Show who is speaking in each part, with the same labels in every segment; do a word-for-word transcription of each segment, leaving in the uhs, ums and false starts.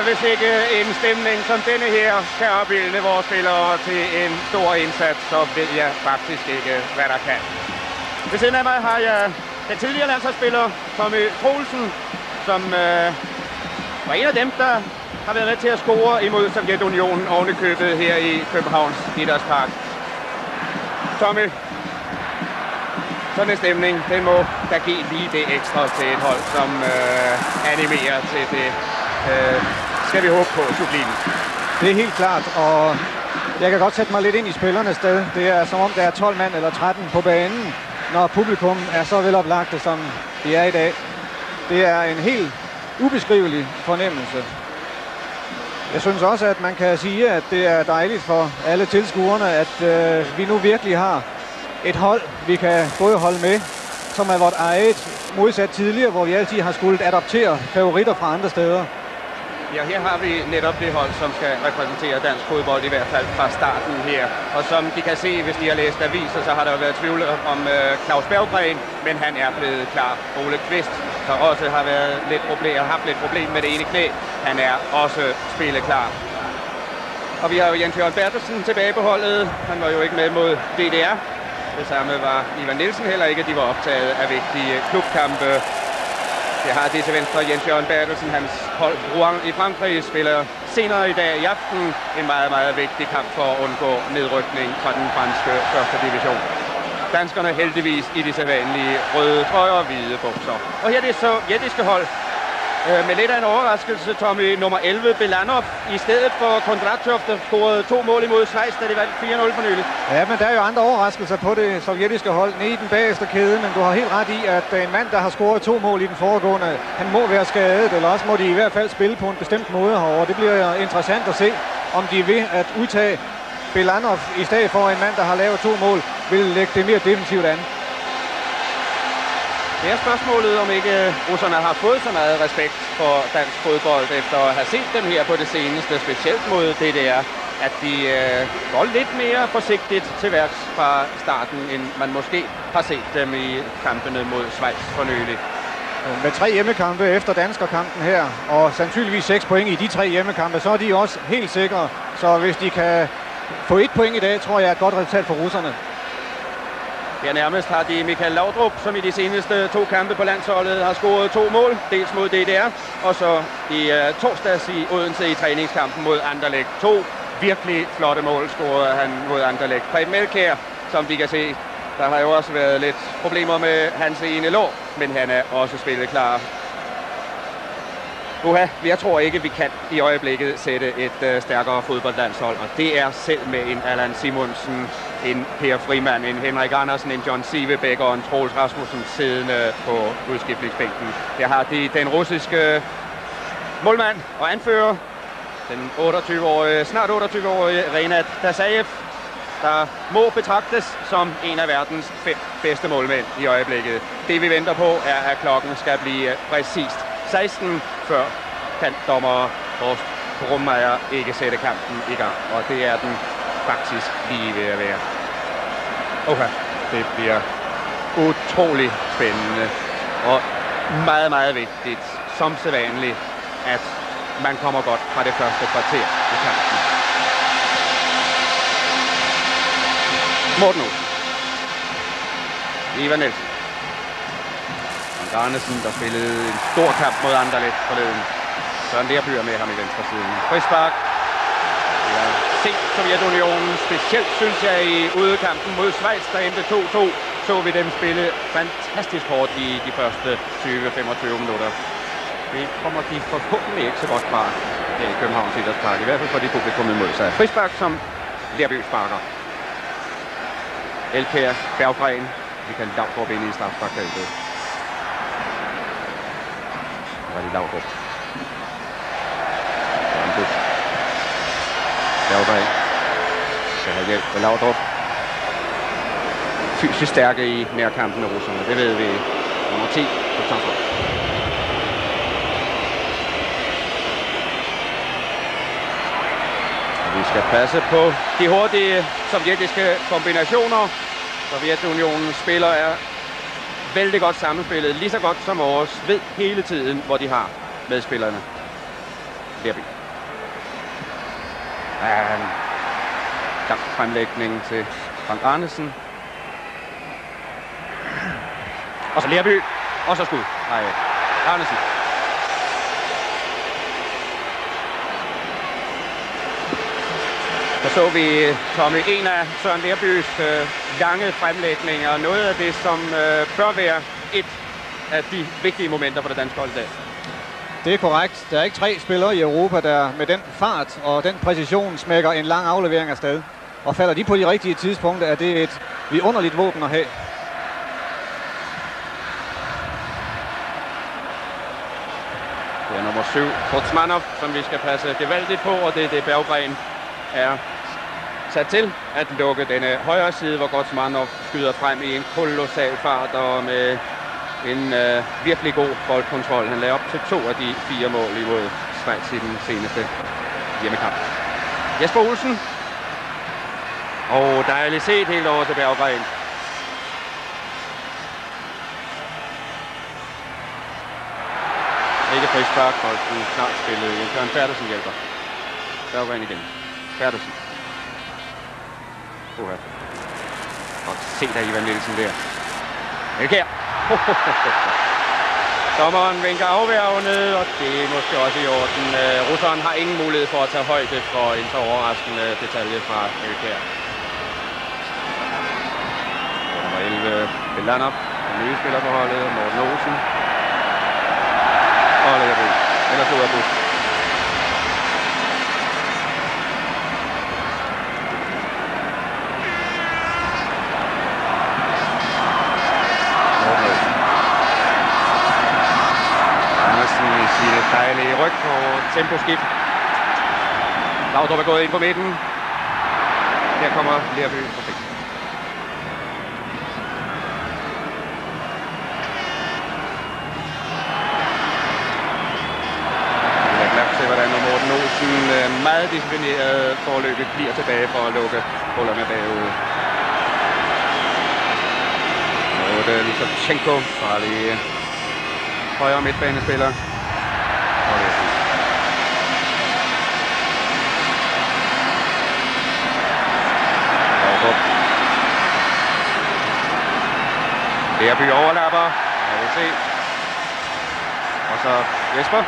Speaker 1: hvis ikke en stemning som denne her kan opbilde vores spillere til en stor indsats, så ved jeg faktisk ikke, hvad der kan. Ved siden af mig har jeg den tidligere landsholdsspiller Tommy Troelsen, som øh, var en af dem, der har været med til at score imod Sovjetunionen oven i købet her i Københavns Idrætspark. Tommy, sådan en stemning, den må da give lige det ekstra til et hold, som øh, animerer til det. Øh, skal vi håbe på, sublimt.
Speaker 2: Det er helt klart, og jeg kan godt sætte mig lidt ind i spillernes sted. Det er som om, der er tolv mand eller tretten på banen, når publikum er så veloplagte, som de er i dag. Det er en helt ubeskrivelig fornemmelse. Jeg synes også, at man kan sige, at det er dejligt for alle tilskuerne, at øh, vi nu virkelig har et hold, vi kan både holde med, som er vort eget, modsat tidligere, hvor vi altid har skulle adoptere favoritter fra andre steder.
Speaker 1: Ja, her har vi netop det hold, som skal repræsentere dansk fodbold, i hvert fald fra starten her. Og som de kan se, hvis de har læst aviser, så har der jo været tvivl om uh, Claus Berggren, men han er blevet klar. Ole Kvist, der også har været lidt problem, har haft lidt problem med det ene knæ, han er også spilleklar. Og vi har jo Jens Jørgen Bertelsen tilbage på holdet. Han var jo ikke med mod D D R. Det samme var Ivan Nielsen heller ikke. De var optaget af vigtige klubkampe. Det har det til venstre Jens Jørgen Bertelsen. Hans hold Rouen i Frankrig spiller senere i dag i aften en meget, meget vigtig kamp for at undgå nedrykning fra den franske første division. Danskerne heldigvis i de sædvanlige røde trøjer og hvide bukser. Og her er det sovjetiske hold. Øh, med lidt af en overraskelse, Tommy, nummer elleve, Belanov, i stedet for Kondratjov, der scorede to mål imod Schweiz, da det vandt fire nul for nylig.
Speaker 2: Ja, men der er jo andre overraskelser på det sovjetiske hold nede i den bagerste kæde, men du har helt ret i, at en mand, der har scoret to mål i den foregående, han må være skadet, eller også må de i hvert fald spille på en bestemt måde herovre. Det bliver interessant at se, om de vil at udtage Belanov i stedet for en mand, der har lavet to mål, vil lægge det mere defensivt an.
Speaker 1: Det er spørgsmålet, om ikke russerne har fået så meget respekt for dansk fodbold efter at have set dem her på det seneste, specielt mod D D R, at de øh, går lidt mere forsigtigt til værks fra starten, end man måske har set dem i kampene mod Schweiz for nylig.
Speaker 2: Med tre hjemmekampe efter danskerkampen her, og sandsynligvis seks point i de tre hjemmekampe, så er de også helt sikre. Så hvis de kan få et point i dag, tror jeg er et godt resultat for russerne.
Speaker 1: Ja, nærmest har de Michael Laudrup, som i de seneste to kampe på landsholdet har scoret to mål, dels mod D D R, og så i uh, torsdags i Odense i træningskampen mod Anderlecht. To virkelig flotte mål scorede han mod Anderlecht. Preben Elkjær, som vi kan se, der har jo også været lidt problemer med hans ene lår, men han er også spillet klar. Uha, jeg tror ikke, vi kan i øjeblikket sætte et uh, stærkere fodboldlandshold, og det er selv med en Allan Simonsen, en Per Frimand, en Henrik Andersen, en John Sivebæk og en Troels Rasmussen siddende på udskiftningsbænken. Der har de den russiske målmand og anfører, den otteogtyve-årige, snart otteogtyve-årige Renat Dasaev, der må betragtes som en af verdens fem bedste målmænd i øjeblikket. Det vi venter på er, at klokken skal blive præcist seksten, før kan dommer Horst Brummeyer ikke sætte kampen i gang. Og det er den faktisk lige ved at være. Okay. Det bliver utrolig spændende og meget, meget vigtigt, som sædvanligt, at man kommer godt fra det første kvarter i kampen. Morten Olsen. Ivan Nielsen. Garnesen, der spillede en stor kamp mod Anderlecht forleden. Søren Lerby er med ham i venstre siden. Frispark. Vi har set Sovjetunionen, specielt synes jeg i udekampen mod Schweiz, der endte to to. Så vi dem spille fantastisk hårdt i de første tyve til femogtyve minutter. Det kommer de forhåbentlig ikke så godt fra i Københavns Idrætspark, i hvert fald fordi publikum imod sig. Frispark, som Lerby sparker. Elkjær, Berggren, Michael Laudrup ind i strafsparkfeltet. Var det Laudrup. Søren Busch. Berggren. Skal have hjælp med Laudrup. Fysisk stærke i nærkampen med russerne. Det ved vi. Nummer ti på Tamsgaard. Vi skal passe på de hurtige sovjetiske kombinationer. Sovjetunionens spillere er vældig godt sammenspillet, lige så godt som vores, ved hele tiden, hvor de har medspillerne. Lerby. Ja, en gang fremlægning til Frank Arnesen. Og så Lerby. Og så skud. Nej, Arnesen. Så så vi, Tommy, en af Søren Lerbys øh, lange fremlægninger. Noget af det, som øh, bør være et af de vigtige momenter for det danske hold i dag.
Speaker 2: Det er korrekt. Der er ikke tre spillere i Europa, der med den fart og den præcision smækker en lang aflevering afsted. Og falder de på de rigtige tidspunkter, er det et vidunderligt våben at have.
Speaker 1: Det er nummer syv, Kortsmanov, som vi skal passe gevaldigt på, og det er det, Berggren er sat til at lukke denne højre side, hvor Kortsmanov skyder frem i en kolossal fart og med en øh, virkelig god boldkontrol. Han lavede op til to af de fire mål imod Schweiz i den seneste hjemmekamp. Jesper Olsen. Og dejligt set helt over til Berggren. Ikke frispark, bolden snart spillet. Jens Bertelsen hjælper. Berggren igen. Bertelsen. Uha. Og se der Ivan Nielsen der. Elkjær. Dommeren vinker afværgende, og det er måske også i orden. Uh, russeren har ingen mulighed for at tage højde for en så overraskende detalje fra Elkjær. Nummer elleve, Belanop, den nye spiller på holdet, Morten Olsen. Og Lerby. Ellers ud af bussen. Sine dejlige ryg og temposkift. Laudrup er gået ind på midten. Her kommer Lerby på fik. Jeg er glad til, hvordan Morten Olsen meget disciplineret forløbet bliver tilbage for at lukke hullerne bagude. Og det er Lisovchenko, farlig højre midtbanespiller. Lerby overlapper. Jeg vil se. Og så Jesper.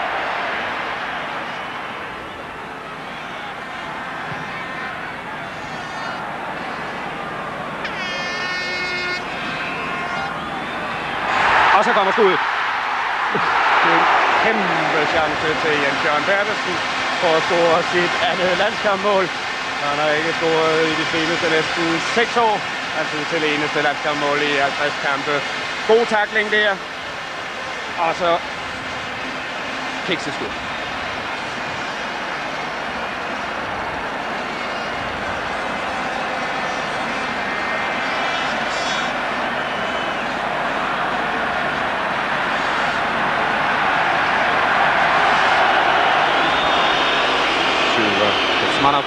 Speaker 1: Og så kommer skuddet. Det er en kæmpe chance til Jens Jørgen Bertelsen for at score sit andet landskampmål. Han har ikke scoret i de seneste næsten seks år. Altså til det eneste landskampmål i halvtreds kampe. God tackling der. Og så kikseskud. Kortsmanov.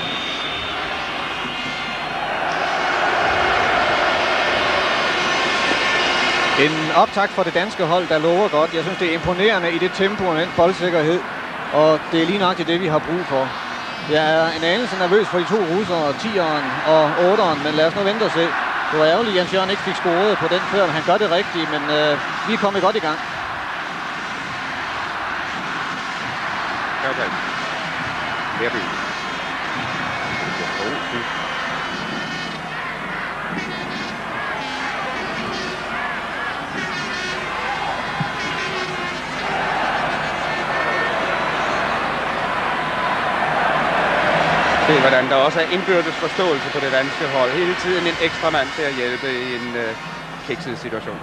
Speaker 2: En optakt for det danske hold, der lover godt. Jeg synes, det er imponerende i det tempo og den boldsikkerhed. Og det er lige nok det, vi har brug for. Jeg er en anelse nervøs for de to russere, tieren og otteren, men lad os nu vente og se. Det var ærgerligt, at Jens Jørgen ikke fik scoret på den før. Han gør det rigtigt, men øh, vi er kommet godt i gang.
Speaker 1: Okay. Lerby. Se, hvordan der også er indbyrdes forståelse på det danske hold. Hele tiden en ekstra mand til at hjælpe i en øh, kikset situation.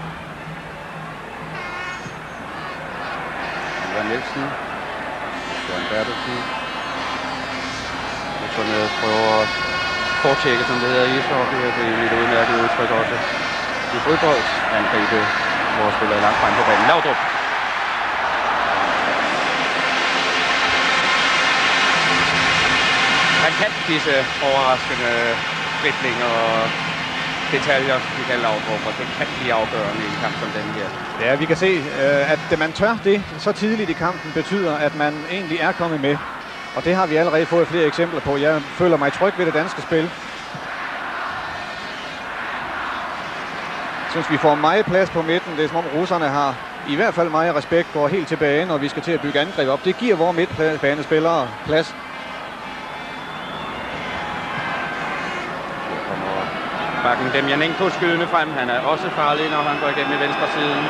Speaker 1: Ivan Nielsen. Jørgen Bertelsen. Russerne prøver at fortjekke, som det hedder i ishockey. Det er et udmærket udtryk også i fodbold. Angribe, hvor spiller langt frem på banen. Laudrup. Han kan disse overraskende driblinger og detaljer, Michael Laudrup, og det kan blive afgørende i en kamp som den her.
Speaker 2: Ja, vi kan se, at man tør det så tidligt i kampen betyder, at man egentlig er kommet med. Og det har vi allerede fået flere eksempler på. Jeg føler mig tryg ved det danske spil. Jeg synes, vi får meget plads på midten. Det er som om russerne har i hvert fald meget respekt, går helt tilbage, når vi skal til at bygge angreb op. Det giver vores midtbanespillere plads.
Speaker 1: Bakken Demjanenko skydende frem. Han er også farlig, når han går igennem i venstre siden.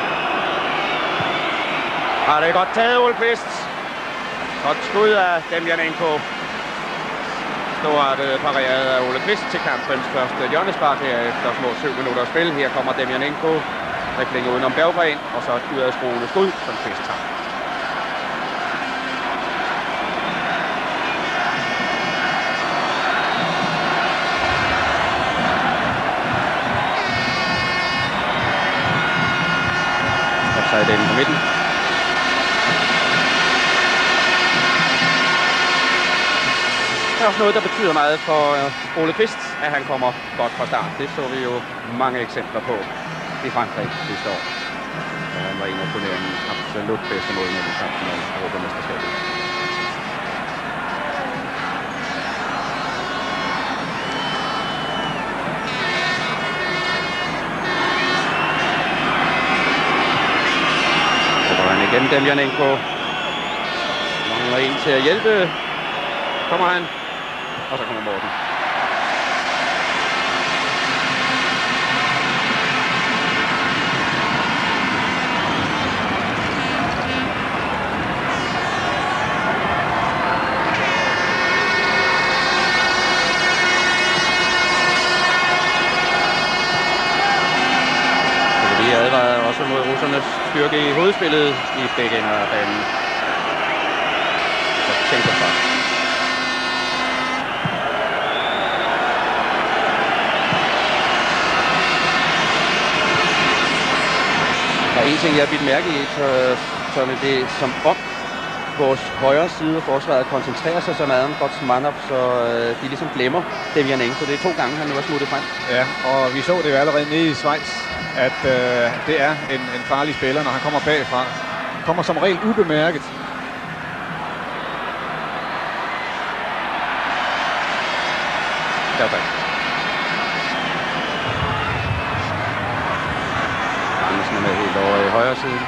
Speaker 1: Har det godt taget, Ole Kvist. Godt skud af Demjanenko. Stort pareret af Ole Kvist til kampens første hjørnespark her efter små syv minutter spil. Her kommer Demjanenko. Dribling udenom Berggren, og så et udadskruende skud, som Kvist tager. Offside inde på midten. Det er også noget, der betyder meget for Ole Kvist, at han kommer godt fra start. Det så vi jo mange eksempler på i Frankrig sidste år. Han var en af turneringens absolut bedste målmænd i kampen om Europamesterskabet. Så går han igen, Demjanenko. Mangler en til at hjælpe. Kommer han, og så kommer Morten. Vi advarer også mod russernes styrke i hovedspillet i begge ender af banen. Så tænker fra. Der er en ting, jeg har bidt mærke i, Tommy, det er som om vores højre side af forsvaret koncentrerer sig så meget om Gotsmanov, så øh, de ligesom glemmer Demjanenko. Det er to gange, han nu er smuttet frem.
Speaker 2: Ja, og vi så det jo allerede nede i Schweiz, at øh, det er en, en farlig spiller, når han kommer bagfra. Kommer som regel ubemærket.
Speaker 1: Der Andersen er med helt over i højre side.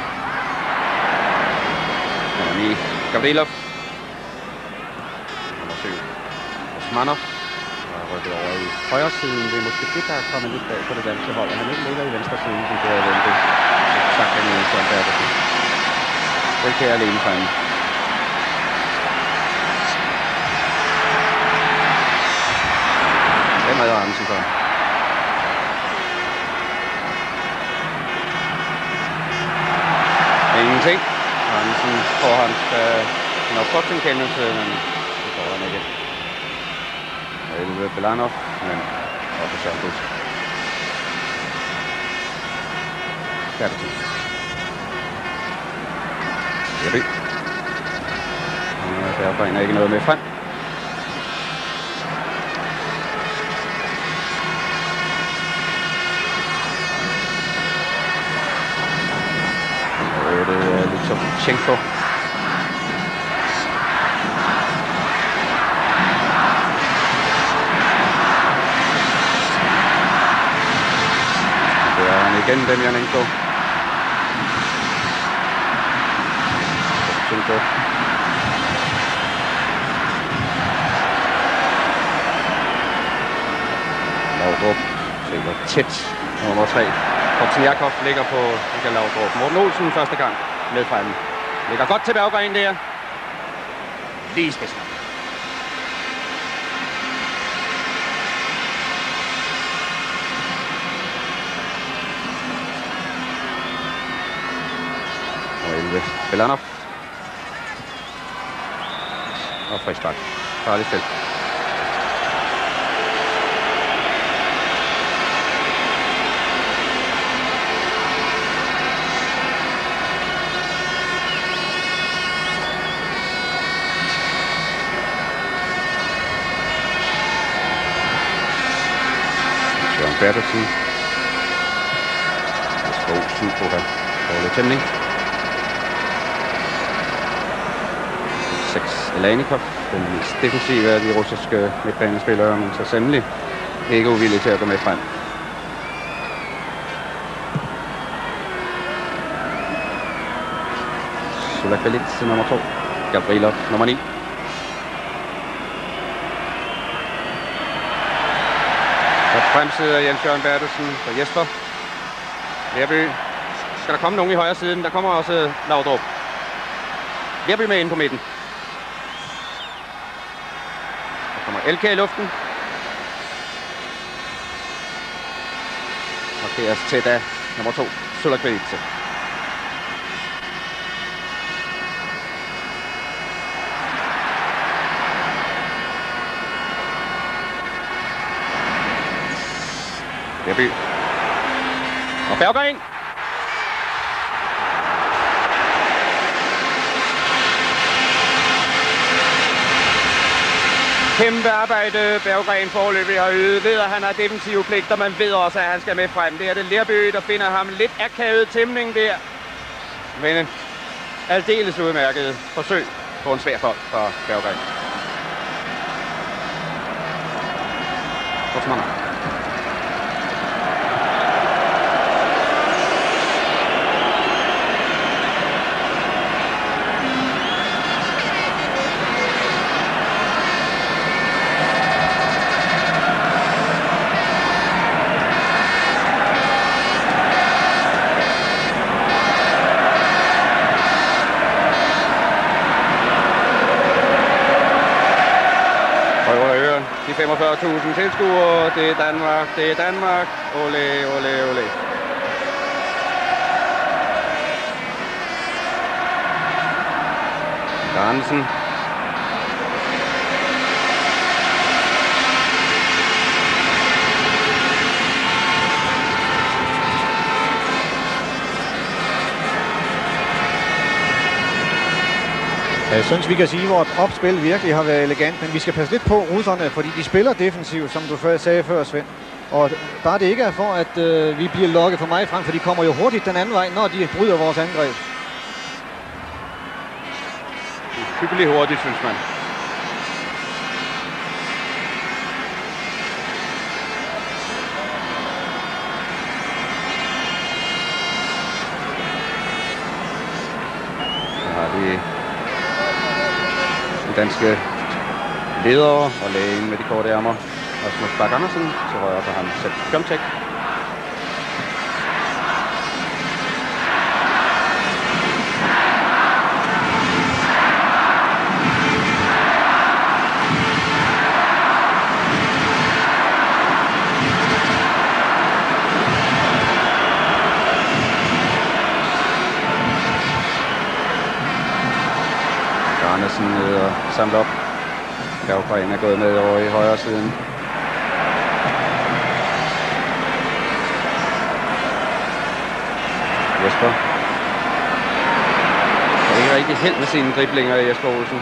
Speaker 1: Nummer ni, Gavrilov. Nummer syv, Osmanov. Og rykket over i højre siden. Det er måske det, der er kommet lidt bag på det danske hold. Han ikke ligger i venstre siden, som det er ventet. Så tak han ud, som Bertelsen. Det kan jeg alene fremme. Hvem er Andersen for? Ingenting. Andersen får hans øh, nok godt en kendelse, men det får han ikke. elleve Belanov, men også Søren Busk. Bertelsen. Jerry. Der bringer ikke noget med frem. Lukashenko. Det er han igen, Demjanenko. Lukashenko. Laudrup ligger tæt. Nummer tre. Kortsenjakov ligger på Michael Laudrup. Morten Olsen første gang med fremme. Ligger godt til Berggren der. Lige spidsen. Og elleve Belanov. Og frispark. Farligt felt. Bertelsen. Skov syv på her. Dårlig tæmning. seks Alanikov, den mest defensive af de russiske midtbanespillere, men så sandelig ikke uvillig til at gå med frem. Sulakvelidze nummer to. Gavrilov nummer ni. Så fremsider Jens Jørgen Bertelsen for Jesper. Lerby. Skal der komme nogen i højre siden? Der kommer også Laudrup. Lerby med ind på midten. Der kommer L K i luften. Markeres tæt af nummer to. Sulakvelidze. Lerby. Og Berggren. Kæmpe arbejde Berggren foreløbig har ydet. Ved at han har defensive pligter, man ved også, at han skal med frem. Det er det Lerby, der finder ham lidt akavet tæmning der. Men en aldeles udmærket forsøg på en svær bold for Berggren. Forsmander. femogfyrre tusind tilskuere. Det er Danmark. Det er Danmark. Ole, ole, ole. Hansen.
Speaker 2: Jeg synes, vi kan sige, at vores opspil virkelig har været elegant, men vi skal passe lidt på russerne, fordi de spiller defensivt, som du før sagde før, Svend. Og bare det ikke er for, at øh, vi bliver lokket for meget frem, for de kommer jo hurtigt den anden vej, når de bryder vores angreb.
Speaker 1: Hyggelig hurtigt, synes man. Så har vi danske ledere og lægen med de korte ærmer. Rasmus Bak Andersen, så rører for ham Sepp Piontek. Andersen ned og samler op. Berggren er gået med over i højre siden. Jesper. Er ikke rigtig held med sine driblinger, Jesper Olsen.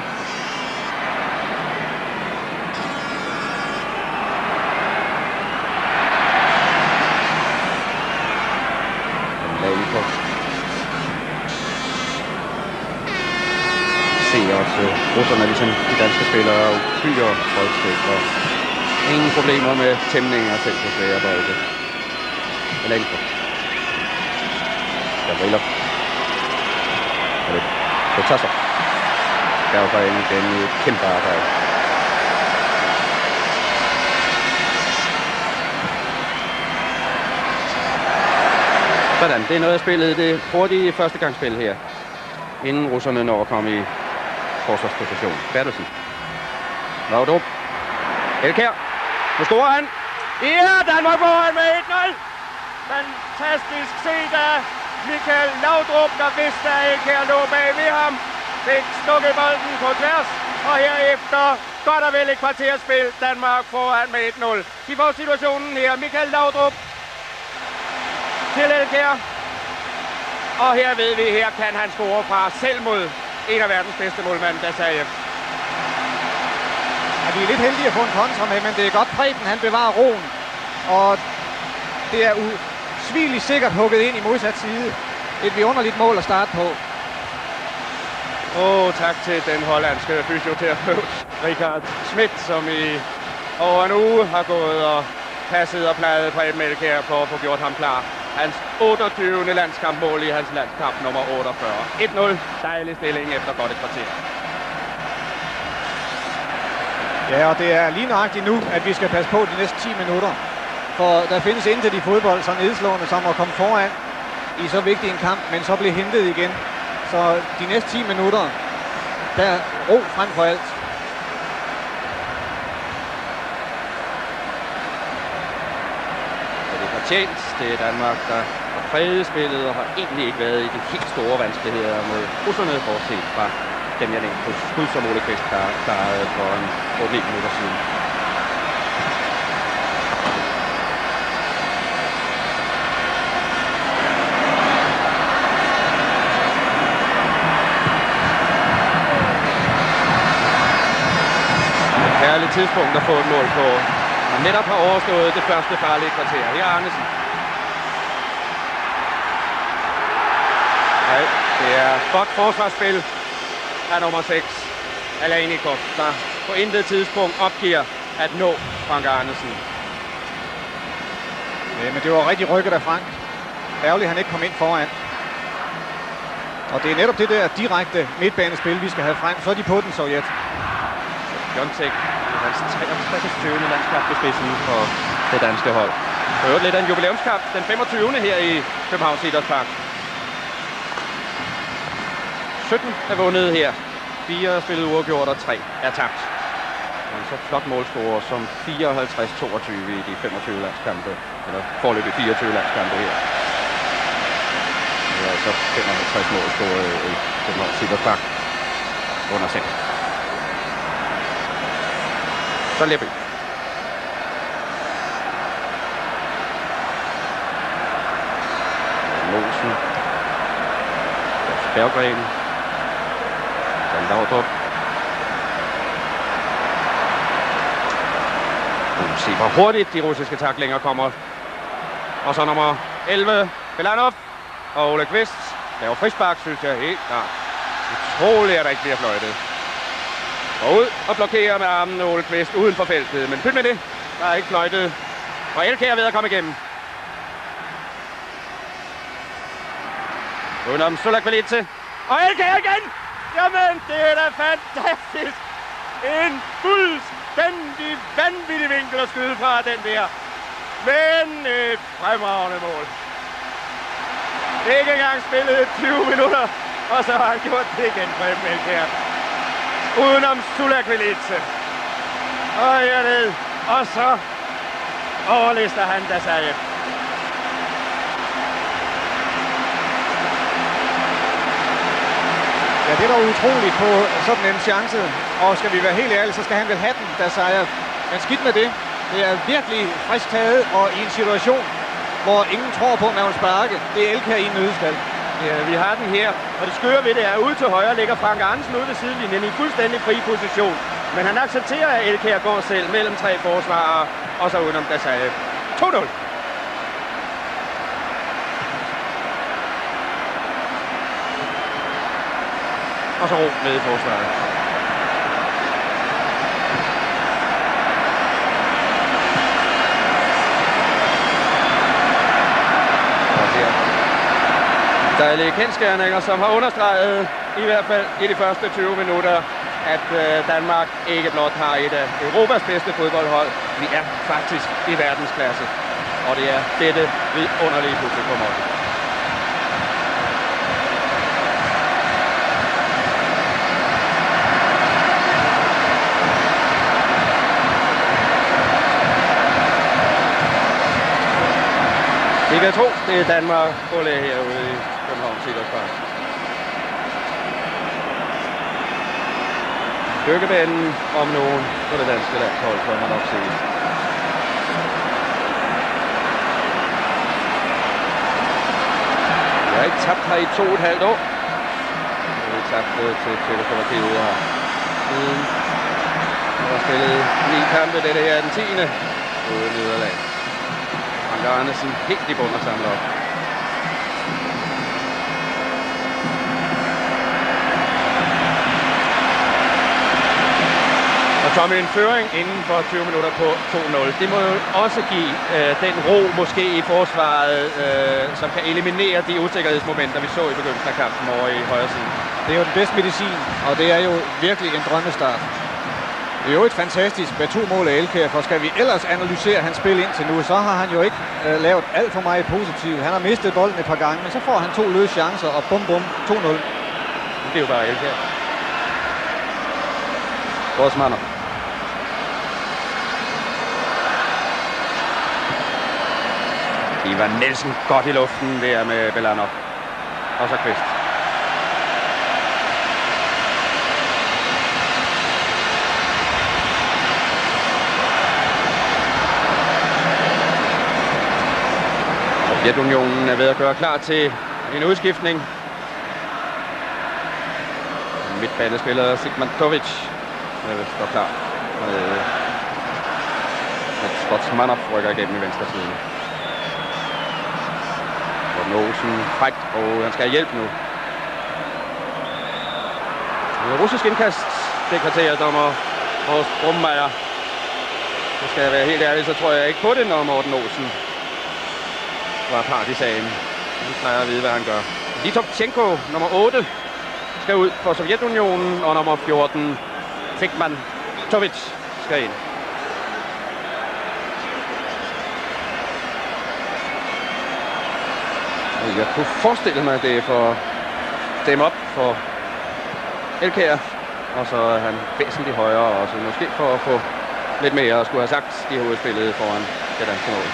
Speaker 1: Også russerne, ligesom de danske spillere, og uhyre boldskæg, og ingen problemer med tæmninger og selv på flere bolde. Alanikov. Gavrilov. Og det er Tosser. Berggren igen i et kæmpe arbejde. Sådan, det er noget af spillet. Det hurtige førstegangsspil her, inden russerne når at komme i forsvarsposition. Bertelsen. Laudrup. Elkjær. Nu scorer han. Ja, Danmark foran med et nul. Fantastisk set af Michael Laudrup, der vidste, at Elkjær lå bag ved ham. Fik stukket bolden på tværs. Og herefter godt og vel et kvarterspil. Danmark foran med et nul. De får situationen her. Michael Laudrup til Elkjær. Og her ved vi, her kan han score fra selv mod en af verdens bedste målmænd, Dasajev.
Speaker 2: Ja, de er lidt heldige at få en kontra med, men det er godt Preben, han bevarer roen. Og det er usvigeligt sikkert hugget ind i modsat side. Et vidunderligt mål at starte på.
Speaker 1: Åh, oh, tak til den hollandske fysioterapeut, Richard Schmidt, som i over en uge har gået og passet og plejet Preben Elkjær for at få gjort ham klar. Hans otteogtyvende landskampmål i hans landskamp nummer otteogfyrre. et nul. Dejlig stilling efter godt et kvarter.
Speaker 2: Ja, og det er lige nøjagtigt nu, at vi skal passe på de næste ti minutter. For der findes intet i fodbold så nedslående som at komme foran i så vigtig en kamp, men så blive hentet igen. Så de næste ti minutter, der er ro frem for alt.
Speaker 1: Det er fortjent. Det er Danmark, der har præget spillet og har egentlig ikke været i de helt store vanskeligheder mod russerne, bortset fra dem, jeg nævnte på skud, som Ole Kvist klarede for en otte ni minutter siden. Et herligt tidspunkt at få et mål på. Han netop har overstået det første farlige kvarter. Her er Arnesen. Nej, det er godt forsvarsspil af nummer seks, Aleinikoff, der på intet tidspunkt opgiver at nå Frank Arnesen.
Speaker 2: Ja, men det var rigtig rykket af Frank. Ærgerligt, han ikke kom ind foran. Og det er netop det der direkte midtbanespil, vi skal have frem. Så er de på den, Sovjet.
Speaker 1: Piontek, hans treogtredive landskamp på spidsen for det danske hold. Hørt lidt af en jubilæumskamp, den femogtyvende her i Københavns Idrætspark. sytten er vundet her. fire er spillet uafgjort og tre er tabt. Og så flot målscorer som fireoghalvtreds toogtyve i de femogtyve landskampe. Eller forløbig fireogtyve landskampe her. Det er altså femoghalvtreds målscorer i Københavns Idrætspark under seks. Så Leby. Mogensen. Berggren. Dan Laudrup. Se hvor hurtigt de russiske tacklinger kommer. Og så nummer elleve, Belanov. Og Ole Kvist laver frispark, synes jeg helt klart. Utroligt, at der ikke bliver fløjtet. Og ud og blokerer med armen Ole Kvist uden for feltet. Men pyt med det, der er ikke fløjtet. Og Elkjær er ved at komme igennem. Udenom Sulakvalitse. Og Elkjær igen! Jamen, det er da fantastisk! En fuldstændig vanvittig vinkel at skyde fra den der. Men et fremragende mål. Ikke engang spillet tyve minutter, og så har han gjort det igen, Preben Elkjær. Udenom Sulakvalitse. Og herned. Og så overlister han Dasajev.
Speaker 2: Ja, det er da utroligt på sådan en chance. Og skal vi være helt ærlige, så skal han vel have den, Dasajev. Men skidt med det. Det er virkelig frisk taget, og i en situation, hvor ingen tror på, at man vil sparke. Det er Elkjær i en nødskal.
Speaker 1: Ja, vi har den her, og det skøre ved det er, ude til højre ligger Frank Arnesen ude ved sidelinjen i fuldstændig fri position. Men han accepterer, at Elkjær går selv mellem tre forsvarere, og så udenom Dasajev. to nul. Og så ro ned i forsvaret. Dejlige kendsgerninger, som har understreget, i hvert fald i de første tyve minutter, at øh, Danmark ikke blot har et af Europas bedste fodboldhold. Vi er faktisk i verdensklasse, og det er dette vidunderlige publikum også. Det kan jeg tro, det er Danmark på lag herude i Københavns Idrætspark. Styrkebanen om nogen på det danske landshold, kan man nok sige. Vi har ikke tabt her i to og et halvt år. Vi har tabt til Tjekkoslovakiet her siden. Vi har spillet ni kampe, det her er den tiende uden nederlag. Frank Arnesen helt i bund og samler op. Som en føring inden for tyve minutter på to nul. Det må jo også give øh, den ro måske i forsvaret, øh, som kan eliminere de usikkerhedsmomenter, vi så i begyndelsen af kampen over i højre side.
Speaker 2: Det er jo den bedste medicin, og det er jo virkelig en drømmestart. Det er jo et fantastisk med to mål af Elkjær, for skal vi ellers analysere hans spil indtil nu, så har han jo ikke øh, lavet alt for meget positivt. Han har mistet bolden et par gange, men så får han to løse chancer, og bum bum, to nul.
Speaker 1: Det er jo bare Elkjær. Gårdsmander. Ivan Nielsen godt i luften der med Belanov. Og så Kvist. Sovjetunionen er ved at gøre klar til en udskiftning. Midtbanespiller Sigmantovic står klar. Sportsmanov rykker igennem i venstre side. Olsen frækt, og han skal have hjælp nu. Russisk indkast, dekreterer dommer Horst Brummeier. Det skal jeg være helt ærlig, så tror jeg ikke på det, når Morten Olsen var part i sagen. Han plejer at vide, hvad han gør. Litovchenko, nummer otte, skal ud for Sovjetunionen, og nummer fjorten, Sigmantovic, skal ind. Jeg kunne forestille mig, at det er for at dæmme op for Elkjær, og så er han væsentligt højere også. Måske for at få lidt mere at skulle have sagt i hovedspillet foran det danske mål.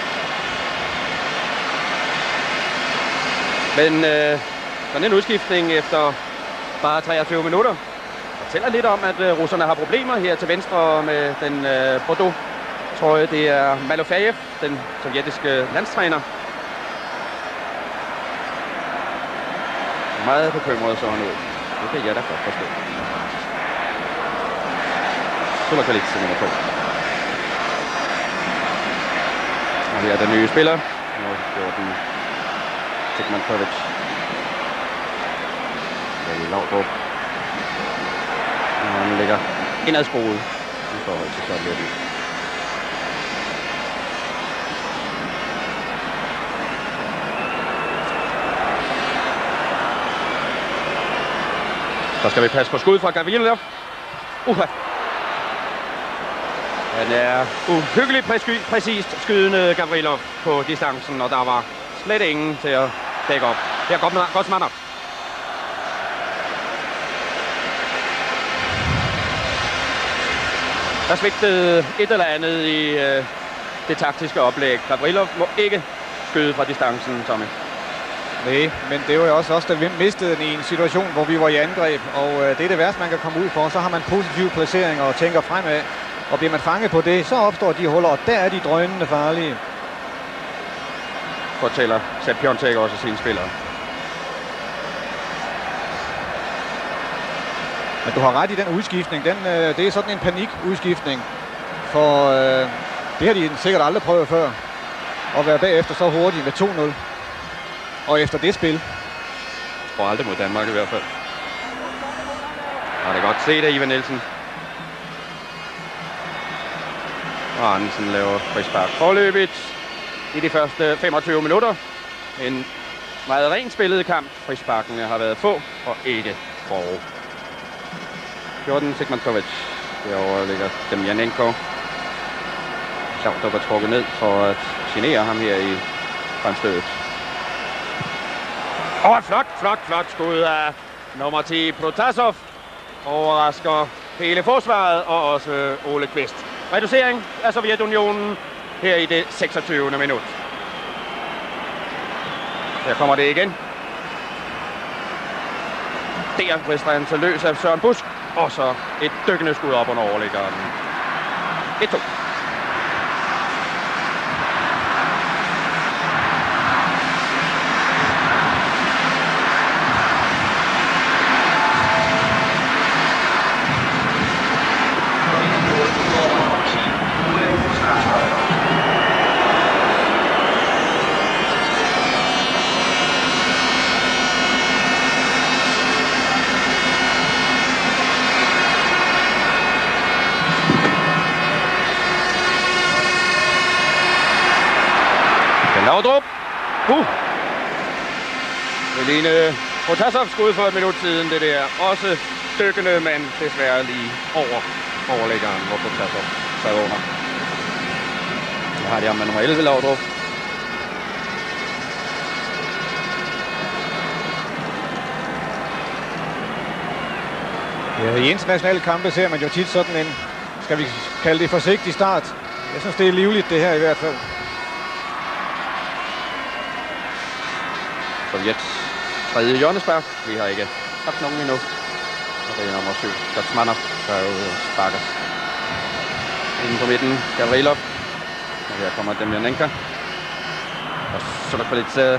Speaker 1: Men øh, sådan en udskiftning efter bare treogtyve minutter fortæller lidt om, at øh, russerne har problemer her til venstre med den øh, Bordeaux trøje. Det er Malofejev, den sovjetiske landstræner. Meget bekymret så han ud. Det kan jeg da godt forstå. Sulakalitse nummer to. Og her er den nye spiller. Nu gjorde den Sigmantovic. Det er Laudrup. Og han ligger indadskruet i forhold til Sovjetunionen. Så skal vi passe på skud fra Gavrilov. Uh. Han er uhyggeligt præ- præcist skydende Gavrilov på distancen, og der var slet ingen til at dække op. Her går Gårdsmander. Der svigtede et eller andet i øh, det taktiske oplæg. Gavrilov må ikke skyde fra distancen, Tommy.
Speaker 2: Nej, men det var jo også os, der mistede den i en situation, hvor vi var i angreb, og øh, det er det værste, man kan komme ud for. Så har man positive placeringer og tænker fremad, og bliver man fanget på det, så opstår de huller, og der er de drønende farlige.
Speaker 1: Fortæller Sepp Piontek også sine spillere.
Speaker 2: Men du har ret i den udskiftning. Den, øh, det er sådan en panikudskiftning, for øh, det har de sikkert aldrig prøvet før, at være bagefter så hurtigt med to nul. Og efter det spil.
Speaker 1: Og aldrig mod Danmark i hvert fald. Og det er godt set af Ivan Nielsen. Og Andersen laver frispark forløbigt i de første femogtyve minutter. En meget rent spillet kamp. Frisparkene har været få og ikke grove. fjorten Sigmantovic. Derovre ligger Demjanenko. Sjovt, der var trukket ned for at genere ham her i fremstødet. Og et flot, flot, flot skud af nummer ti Protasov. Overrasker hele forsvaret og også Ole Kvist. Reducering af Sovjetunionen her i det seksogtyvende minut. Her kommer det igen. Der brister han til løs af Søren Busk. Og så et dykkende skud op under overliggeren. et to. Laudrup. Uh. Helene Protasov skud for et minut siden, det der. Også dykkende, men desværre lige over overlæggeren, hvor Protasov sad under. Så har de ham med nummer elleve, Laudrup.
Speaker 2: Ja, i internationale kampe ser man jo tit sådan en, skal vi kalde det, forsigtig start. Jeg synes, det er livligt, det her i hvert fald.
Speaker 1: Sovjets tredje hjørnespark. Vi har ikke haft nogen endnu. Og det er nummer syv, Gatsmanov, der jo sparker inden på midten. Gavrilov. Og her kommer Demjanenko. Og så er der lidt uh...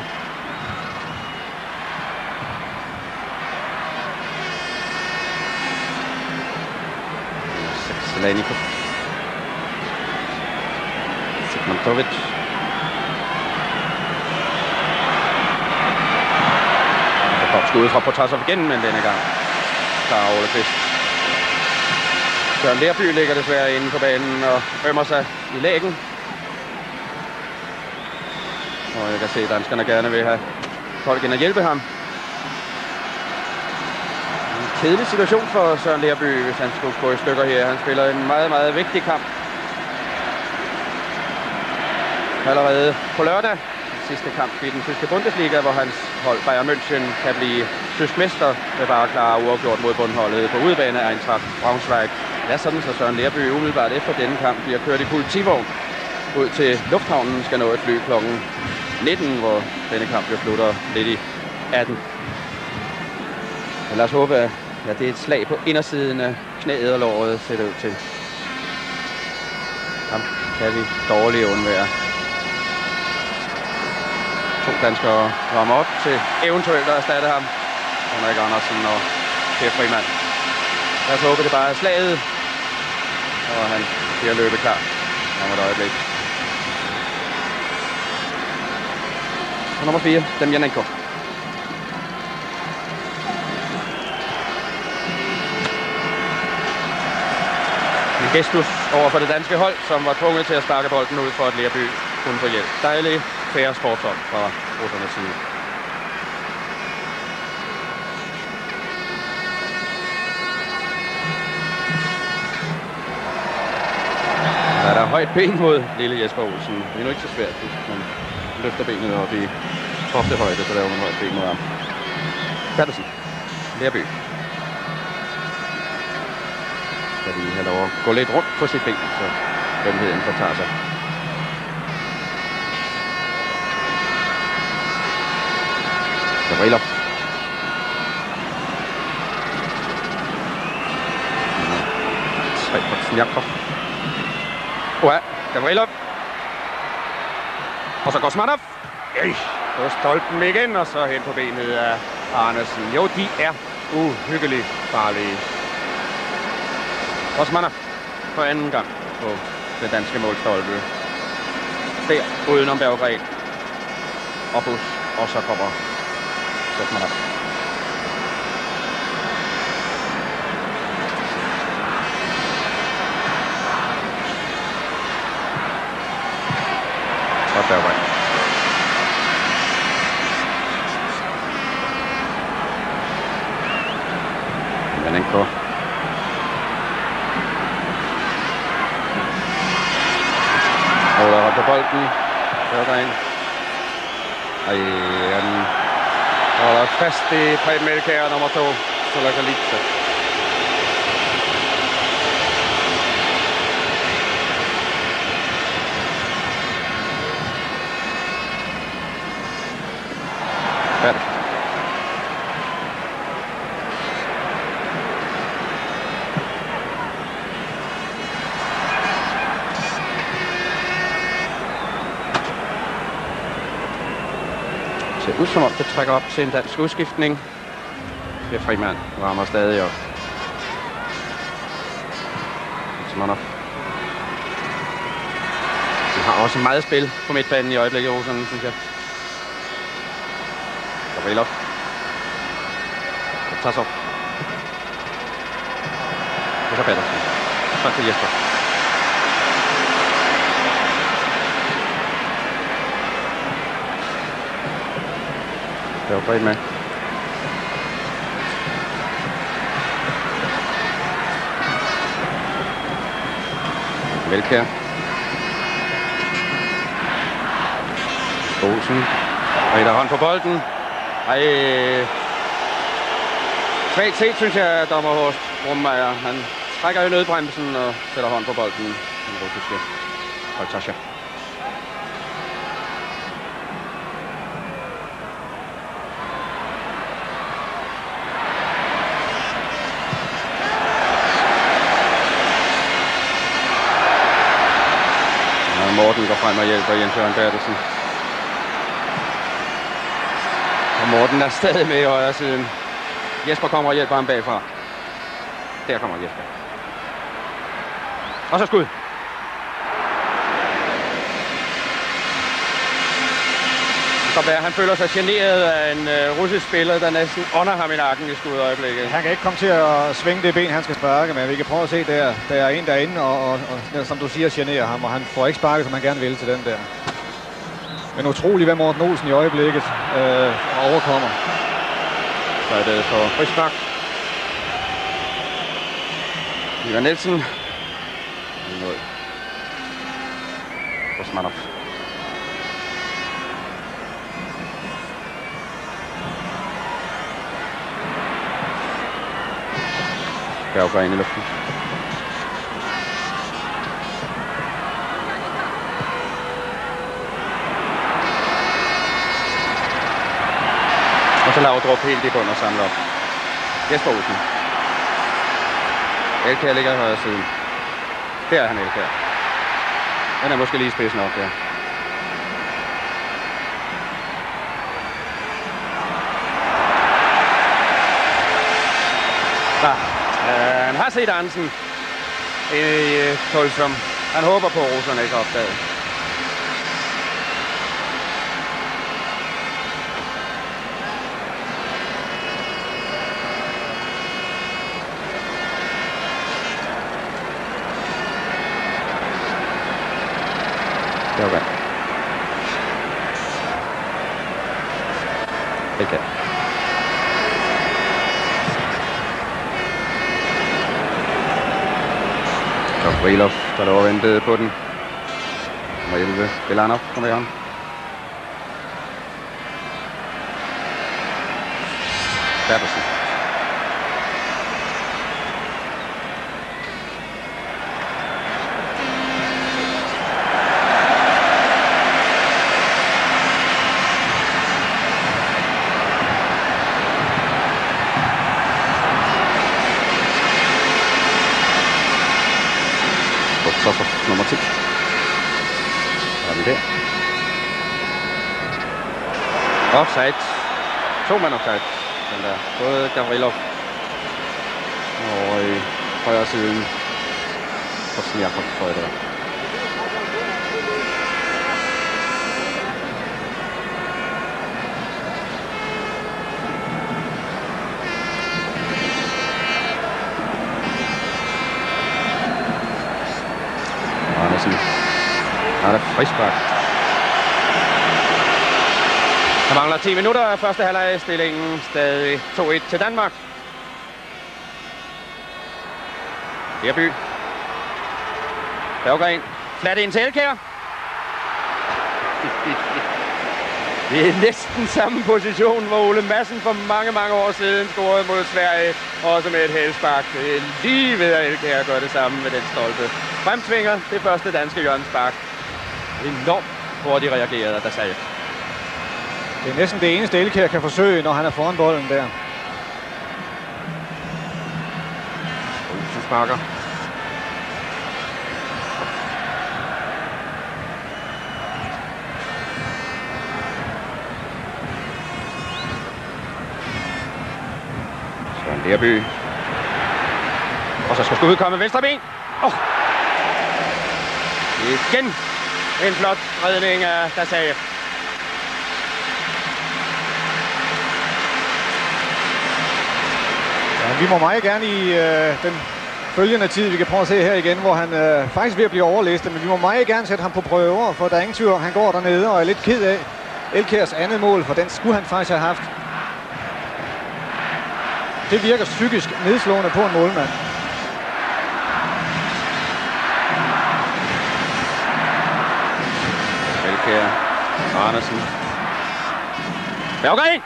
Speaker 1: Selanikov. Sigmantovic. Skud fra Protasov igen, men denne gang klar Ole Kvist. Søren Lerby ligger desværre inde på banen og ømmer sig i lægen. Og jeg kan se, at danskerne gerne vil have folk ind og hjælpe ham. En kedelig situation for Søren Lerby, hvis han skulle gå i stykker her. Han spiller en meget, meget vigtig kamp. Allerede på lørdag. Sidste kamp i den tyske Bundesliga, hvor hans hold Bayern München kan blive tysk mester med bare klare uafgjort mod bundholdet på udebane af Eintracht Braunschweig. Det er sådan, så Søren Lerby umiddelbart efter denne kamp bliver kørt i politivogn ud til lufthavnen, skal nå et fly klokken nitten, hvor denne kamp jo slutter lidt i atten. Men lad os håbe, at ja, det er et slag på indersiden af knæet og låret, ser det ud til. Ham kan vi dårligt undvære. To danskere rammer op til eventuelt at erstatte ham. Henrik Andersen og Per Frimand. Lad os håbe, det bare er slaget. Og han bliver løbet klar om et øjeblik. Og nummer fire, Demjanenko. En gestus over for det danske hold, som var tvunget til at sparke bolden ud for at Lerby kunne få hjælp. Dejlig færre sportshold fra russernes side. Der er der højt ben mod lille Jesper Olsen. Det er nu ikke så svært, hvis man løfter benet op i hoftehøjde, så laver man højt ben mod ham. Patterson. Lerby. Skal de have lov at gå lidt rundt på sit ben, så ømheden fortager sig. Gavrilov. Tre på Tsnjakov. Ja, Gavrilov. Og så går Gatsmanov. På stolpen igen, og så hen på benet af Arnesen. Jo, de er uhyggeligt farlige. Gatsmanov på anden gang på den danske målstolpe. Der, udenom Berggren. Og Bus, og så kommer Gatsmanov. Og Berggren. Demjanenko. Og der var på bolden. Berggren. Ej, han holder fast i Preben Elkjær, nummer to. Solakalitsa. Færdig. Det ser ud som om det trækker op til en dansk udskiftning. Per Frimand rammer stadig op. Gatsmanov. De har også meget spil på midtbanen i øjeblikket, Rosen, synes jeg. Gavrilov. Protasov. Og så Patterson. Så til Jesper. Berggren med. Velkær. Olsen. Ritter hånd på bolden. Ej. Svagt set, synes jeg, dommer Horst Brummeyer. Han trækker i nødbremsen og sætter hånd på bolden. Den russiske Poltasja. Morten går frem og hjælper Jens Jørgen Bertelsen. Og Morten er stadig med i højre siden. Jesper kommer og hjælper ham bagfra. Der kommer Jesper. Og så skud. Han føler sig generet af en uh, russisk spiller, der næsten ånder ham i nakken i skudøjeblikket.
Speaker 2: Han kan ikke komme til at svinge det ben, han skal sparke med. Vi kan prøve at se der. Der er en derinde, og, og, og som du siger, generer ham, og han får ikke sparket, som han gerne vil til den der. Men utroligt, hvad Morten Olsen i øjeblikket øh, overkommer.
Speaker 1: Så er det for frispark. Ivan Nielsen. Osmanov. Berggren i luften. Og så Laudrup helt i bund og samler op. Jesper Olsen. Elkjær ligger i højre siden. Der er han, Elkjær. Den er måske lige spidsen op der. Ja. Uh, han har set Andersen i uh, Tolsom. Han håber på, at russerne ikke har opdaget. Det var godt. Okay. Gavrilov, der lå og ventede på den. Nummer elleve, Belanov, kommer i ham. Bertelsen. Sosov, nummer ti. Så er vi der. Offside. To mand offside. Den der. Både Gavrilov og i højre siden Kosniakov, tror jeg det er. Der er frispark. Der mangler ti minutter af første halvleg. Stillingen stadig to et til Danmark. Herby. Berggren. Flat ind til Elkjær. Det er næsten samme position, hvor Ole Madsen for mange, mange år siden scorede mod Sverige. Også med et hælspark. Det er lige ved, at Elkjær gør det samme med den stolpe. Fremtvinger det første danske hjørnespark. Enormt hurtigt reageret af Dasaev.
Speaker 2: Det er næsten det eneste Elkjær kan forsøge, når han er foran bolden der.
Speaker 1: Olsen sparker. Søren Lerby. Og så skal skuddet komme venstre ben. Oh. Igen en flot redning af Dasaev.
Speaker 2: Ja, vi må meget gerne i øh, den følgende tid, vi kan prøve at se her igen, hvor han øh, faktisk ved at blive overlistet, men vi må meget gerne sætte ham på prøver, for der er ingen tvivl, han går dernede og er lidt ked af, Elkjærs andet mål, for den skulle han faktisk have haft. Det virker psykisk nedslående på en målmand.
Speaker 1: Elkjær, Andersen. Berggren!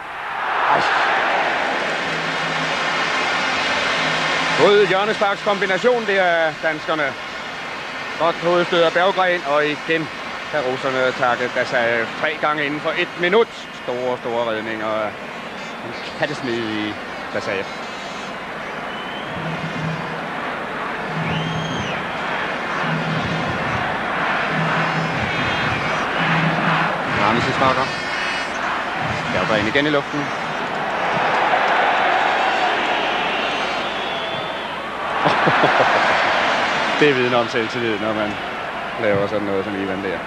Speaker 1: God hjørnesparks kombination, det er danskerne. Godt hovedstød af Berggren, og igen kan russerne takke Basajev tre gange inden for et minut. Store, store redning, og en kattesmid i Basajev. Andersen sparker. Berggren igen i luften. Det vidner om selvtillid, når man laver sådan noget som Ivan der.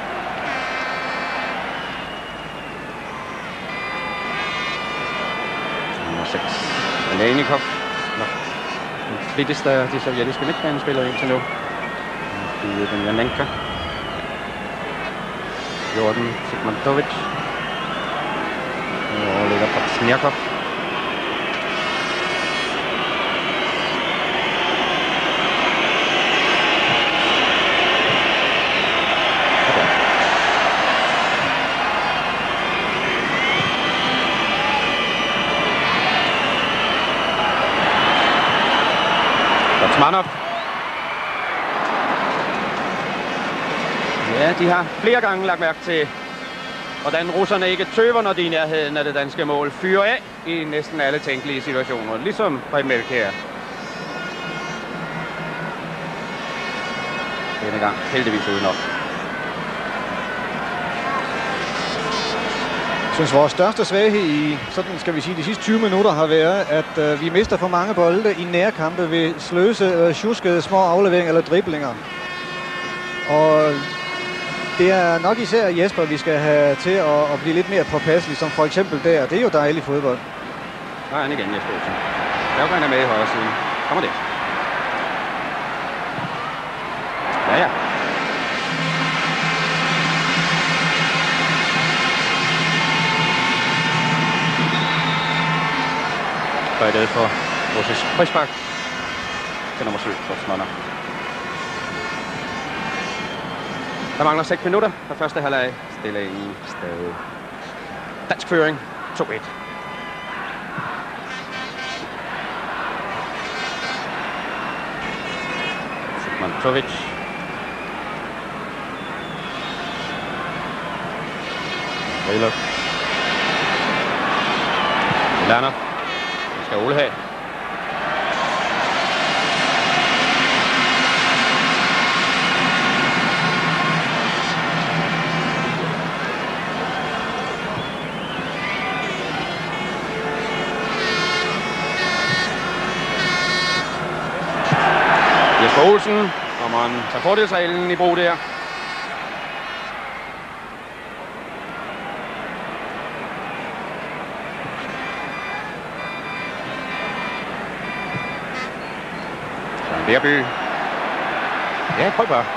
Speaker 1: Nummer seks. Alejnikov. Den flittigste af de sovjetiske midtbanespillere indtil nu. Det er den Janenka. fjorten. Sigmantovic. Og ligger Patsniakov. Manov. Ja, de har flere gange lagt mærke til, hvordan russerne ikke tøver, når de er i nærheden af det danske mål. Fyrer af i næsten alle tænkelige situationer, ligesom Preben Elkjær. Denne gang heldigvis udenop.
Speaker 2: Jeg synes, vores største svaghed i, sådan skal vi sige, de sidste tyve minutter har været, at øh, vi mister for mange bolde i nærkampe ved sløse, øh, tjuskede små afleveringer eller driblinger. Og det er nok især Jesper, vi skal have til at, at blive lidt mere påpasselig, som for eksempel der. Det er jo dejlig fodbold.
Speaker 1: Der er han igen, Jesper Olsen. Berggren er med i højre siden. Kommer det. Ja, ja. Bøjdet for russisk frispark til nummer syv for Smanov. Der mangler seks minutter for første halvleg. Stillingen stadig dansk føring to et. Sigmantovic. Vejlov. Lanov. Skal Ole have. Jesper Olsen, og man tager fordelsreglen i brug der. Lerby. Ja, prøv bare.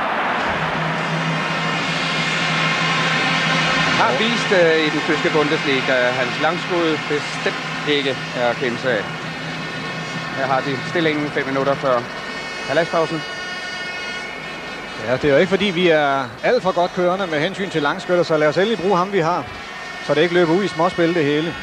Speaker 1: Har vist uh, i den tyske Bundesliga, at hans langskud bestemt ikke er kendt af. Her har de stillingen fem minutter før halvlegspausen.
Speaker 2: Ja, det er jo ikke fordi, vi er alt for godt kørende med hensyn til langskytter, så lad os endelig bruge ham, vi har. Så det ikke løber ud i småspil det hele.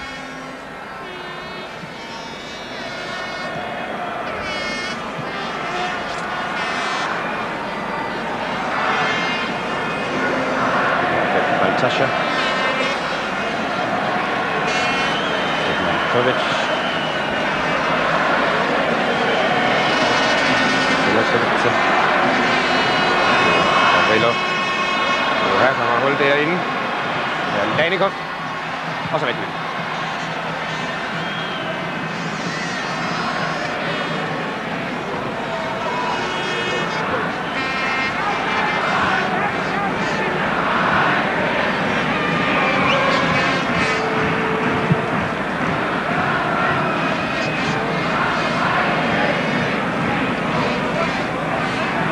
Speaker 1: Tasha. Sigmantovic. Silasevic. Vejlov. Ja, der har hul derinde. Ja, Lanikov. Og så rigtig.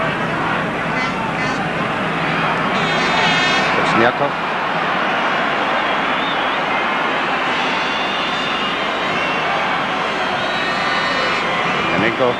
Speaker 1: Jakov. gå.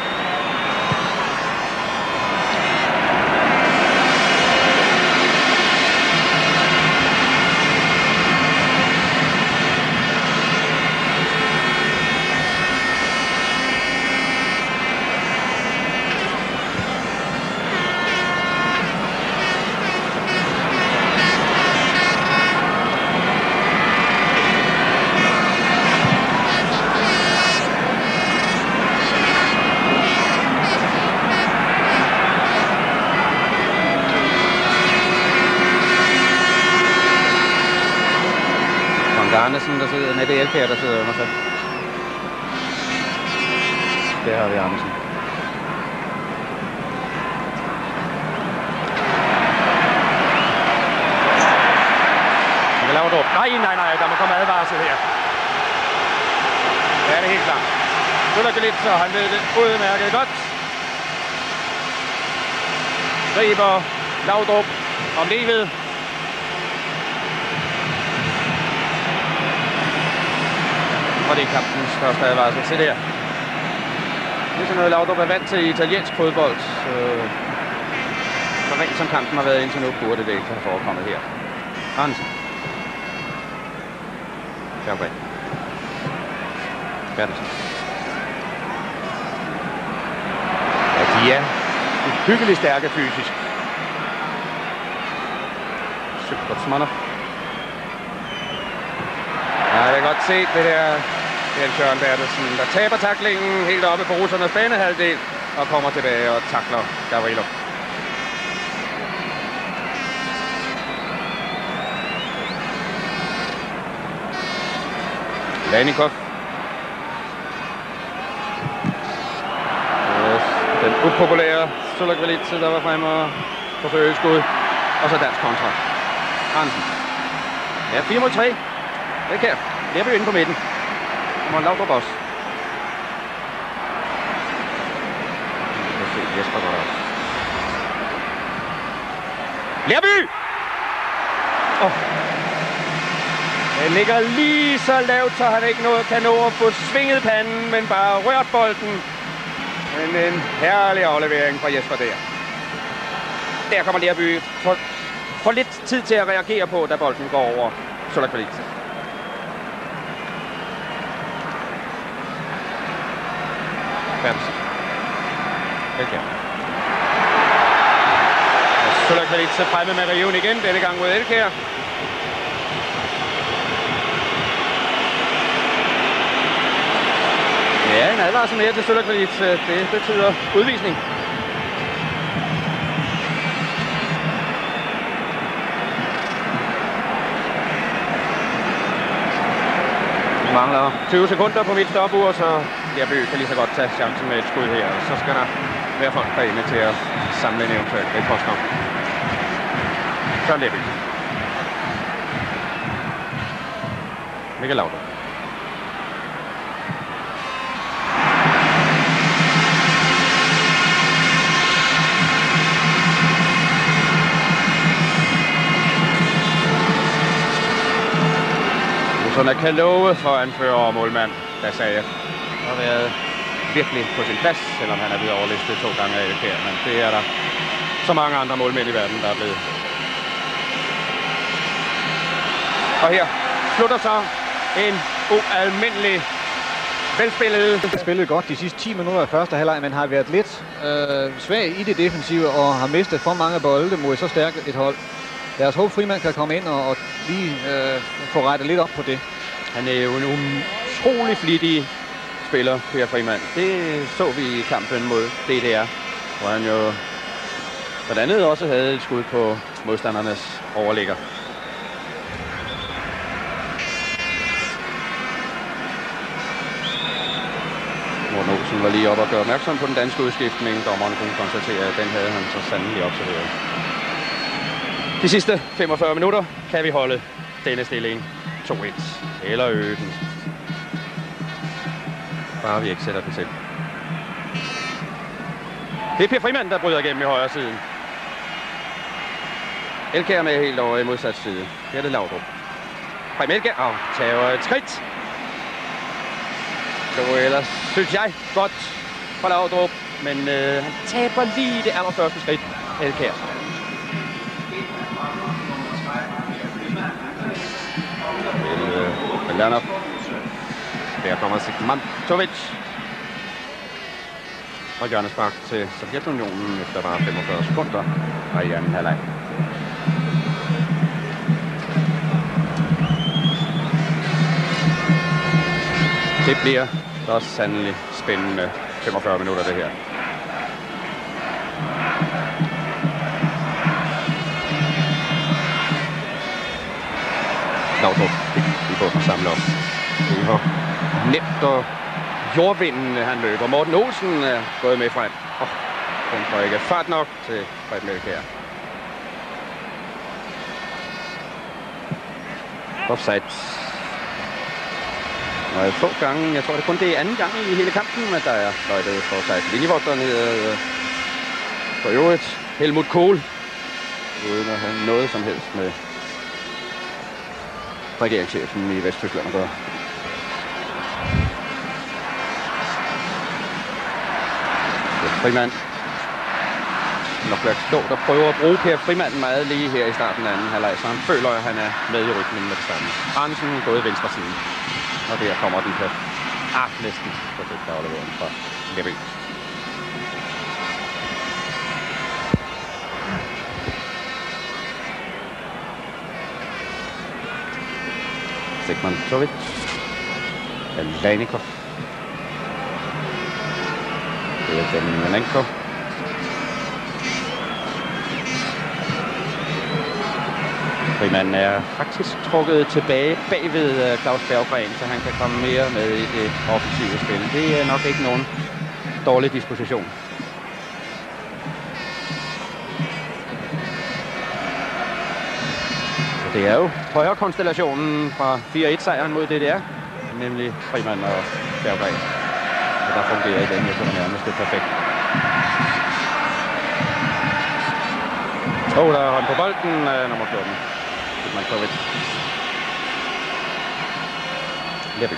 Speaker 1: Andersen, der sidder, nej, det er Elkjær, der sidder under sig. Der har vi Andersen. Laudrup. Nej, nej, nej, der må komme advarsel her. Ja, det er helt klart. Sulak lidt, så han ved det udmærket godt. Griber Laudrup om livet. Og det er kampens første advarsel. Se der. Det er sådan noget, Laudrup er vant til i italiensk fodbold. Så, så rent som kampen har været indtil nu, burde det ikke have forekommet her. Hansen. Færgren. Bertelsen. Ja, de er hyggeligt stærke fysisk. Supersmanner. Ja, det er godt set det her. Det er Søren Bertelsen, der taber taklingen helt oppe på russernes banehalvdel og kommer tilbage og takler Gavrilo. Lanikov. Den upopulære Sulak-Velitse, der var fremme og forsøge et skud. Og så dansk kontra. Hansen. Ja, fire mod tre. Det kan. Det er vi inde på midten. Kommer Laudrup også. Vi kan se Jesper godt også. Lerby! Oh. Den ligger lige så lavt, så han ikke noget kan nå at få svinget panden, men bare rørt bolden. Men en herlig aflevering fra Jesper der. Der kommer Lerby. For, for lidt tid til at reagere på, da bolden går over Sulak-Velitse. Bertelsen. Elkjær. Sulak-Velitse fremme med riven igen, denne gang mod Elkjær. Ja, en advarsel mere til Sulak-Velitse. Det betyder udvisning. Vi mangler tyve sekunder på mit stopur, så Lerby kan lige så godt tage chancen med et skud her. Og så skal der være folk derinde til at samle en eventuel reposter. Søren Lerby. Mikkel Laudrup. Russerne kan love for anfører og målmand, der sagde, har været virkelig på sin plads, selvom han er blevet overlistet to gange af Elkjær. Men det er der så mange andre målmænd i verden, der er blevet. Og her slutter så en ualmindelig velspillet.
Speaker 2: Spillet godt de sidste ti minutter af første halvleg, men har været lidt øh, svag i det defensive og har mistet for mange bolde mod så stærkt et hold. Lad os håbe, Frimand kan komme ind og, og lige øh, få rettet lidt op på det.
Speaker 1: Han er jo en utrolig flittig spiller, Per Frimand. Det så vi i kampen mod D D R, hvor han jo blandt andet også havde et skud på modstandernes overligger. Morten Olsen var lige oppe og gøre opmærksom på den danske udskiftning. Dommeren kunne konstatere, at den havde han så sandelig observeret. De sidste femogfyrre minutter kan vi holde denne stilling to et. Eller øge den. Bare vi ikke sætter den selv. Det er Per Frimand, der bryder igennem i højre siden. Elkjær med helt over i modsat side. Her er det Laudrup. Frem Elkjær. Og tager et skridt. Det var ellers, synes jeg, godt fra Laudrup, men øh, han taber lige det allerførste skridt, Elkjær. Veljanov. Der kommer Sigmantovic. Og hjørnespark til Sovjetunionen efter bare femogfyrre sekunder og i anden halvleg. Det bliver så sandelig spændende femogfyrre minutter, det her. Laudrup i på at samle op. Det var nemt og jordvinden, han løber. Morten Olsen er gået med frem. Oh, den får ikke fart nok til Preben Elkjær. Offside. Og få gange, jeg tror det kun det er anden gang i hele kampen, at der er fløjtet for offside. Linjevogteren hedder for øvrigt Helmut Kohl, uden at have noget som helst med regeringschefen i Vesttyskland at gøre. Frimand. Nok bliver klogt at prøve at bruge Per Frimand meget lige her i starten af anden halvleg, så han føler, at han er med i rytmen med det samme. Hansen gået i venstre side. Og der kommer den på ah, næsten på det der aflevering fra Levi. Sigmantovic. Alanikov. Det er den Janenko. Frimand er faktisk trukket tilbage bagved Claus Berggren, så han kan komme mere med i det offensive spil. Det er nok ikke nogen dårlig disposition. Det er jo højre konstellationen fra fire et sejren mod D D R, nemlig Frimand og Berggren. Og der fungerer i den her, så er nærmest det perfekt. Og der er hånd på bolden af nummer fjorten. Sigmantovic. Levi.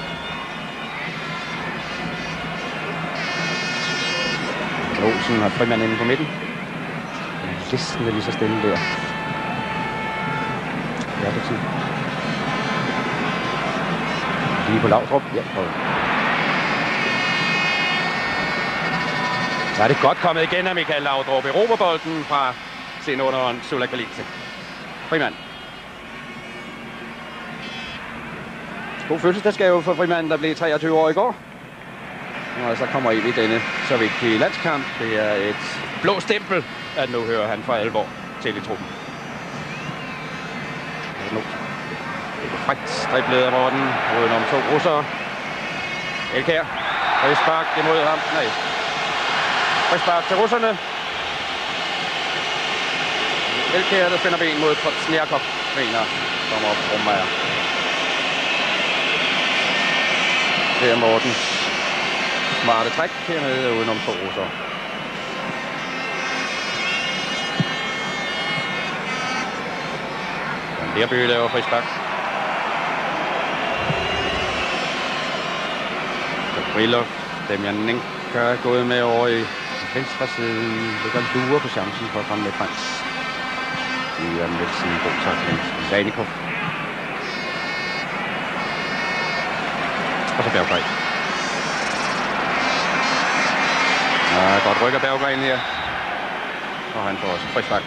Speaker 1: Olsen har Frimand inde på midten. Listen er lige så stille der. Jakobsen. Lige på Laudrup. Ja, prøv. Så er det godt kommet igen af Michael Laudrup. Europabolden fra senunderen Sulak Valise. Frimand. God fødselsdagsgave for Frimand, der blev treogtyve år i går. Og så kommer ind i denne så vigtige landskamp. Det er et blå stempel, at nu hører han for alvor til i truppen. Det er frækt driblet af Morten, udenom to russere. Elkjær. Frispark imod ham. Nej. Frispark til russerne. Elkjær, der finder ben mod Potsniakov, mener kommer op Rummeyer. Det er Mortens smarte træk hernede udenom to russere. Lerby laver frispark. Gabrilov, Demjanenko er gået med over i venstre side. Ligger lurer på chancen for at komme med frem. Det er Nielsen, god takling. Lanikov. Og så Berggren. Ja, godt rykker Berggren her. Og han får også frispark.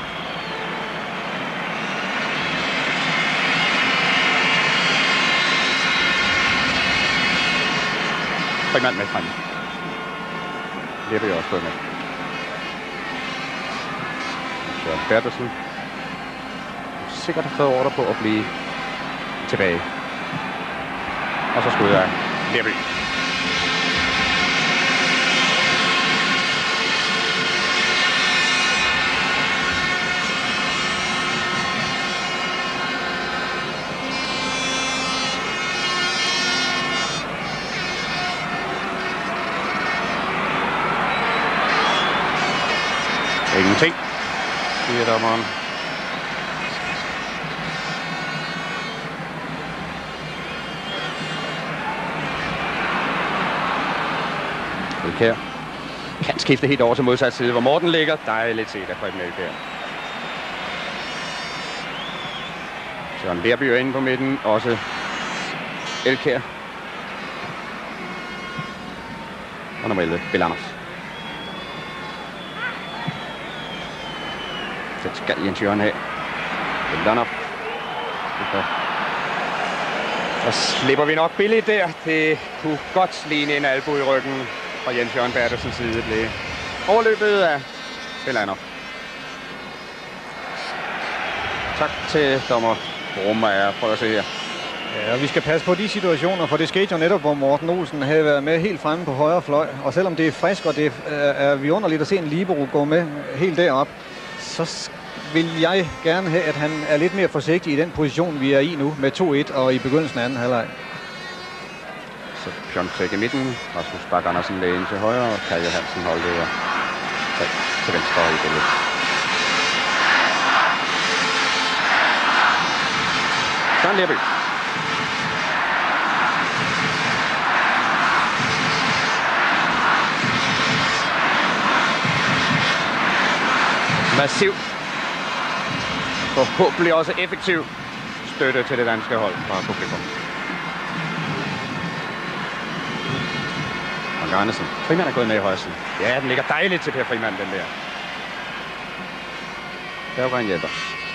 Speaker 1: Frimand med frem. Det vil jeg også gået med. Så Bertelsen. Sikkert har fået ordre på at blive tilbage. Og så skyder jeg Lerby. Ingenting, siger dommeren. Elkjær. skifte helt over til modsat side, hvor Morten ligger. Dejligt set af Preben Elkjær. Søren Lerby er inde på midten, også Elkjær. Og nummer elleve, Belanov. Det skal Jens Jørgen have. Belanov. Så slipper vi nok billigt der. Det kunne godt ligne en albu i ryggen fra Jens Jørgen Bertelsens side. Blev overløbet af Belanov. Tak til dommer Brummer. Prøv at se her.
Speaker 2: Ja, vi skal passe på de situationer, for det skete jo netop, hvor Morten Olsen havde været med helt fremme på højre fløj. Og selvom det er frisk, og det er vidunderligt at se en libero gå med helt derop, så vil jeg gerne have, at han er lidt mere forsigtig i den position, vi er i nu, med to et og i begyndelsen af anden halvleg.
Speaker 1: Så Bjørn Krik i midten, Rasmus Bak Andersen lagde ind til højre, og Kaj Johansen holdt over til venstre i billedet. Søren Lerby. Massiv, forhåbentlig også effektiv støtte til det danske hold fra publikum. Frank Arnesen. Frimand er gået med i højre side. Ja, den ligger dejligt til Per Frimand, den der. Berggren hjælper.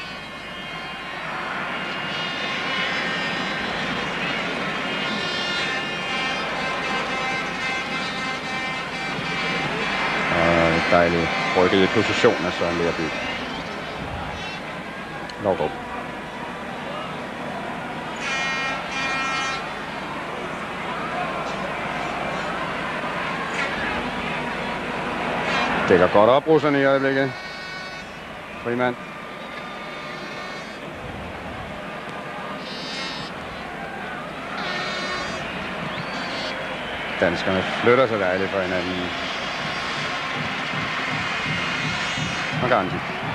Speaker 1: Og dejligt rykket i position af Søren Lerby. Lovgaard. Dækker godt op, russerne i øjeblikket. Frimand. Danskerne flytter sig dejligt fra hinanden. Og Garanti.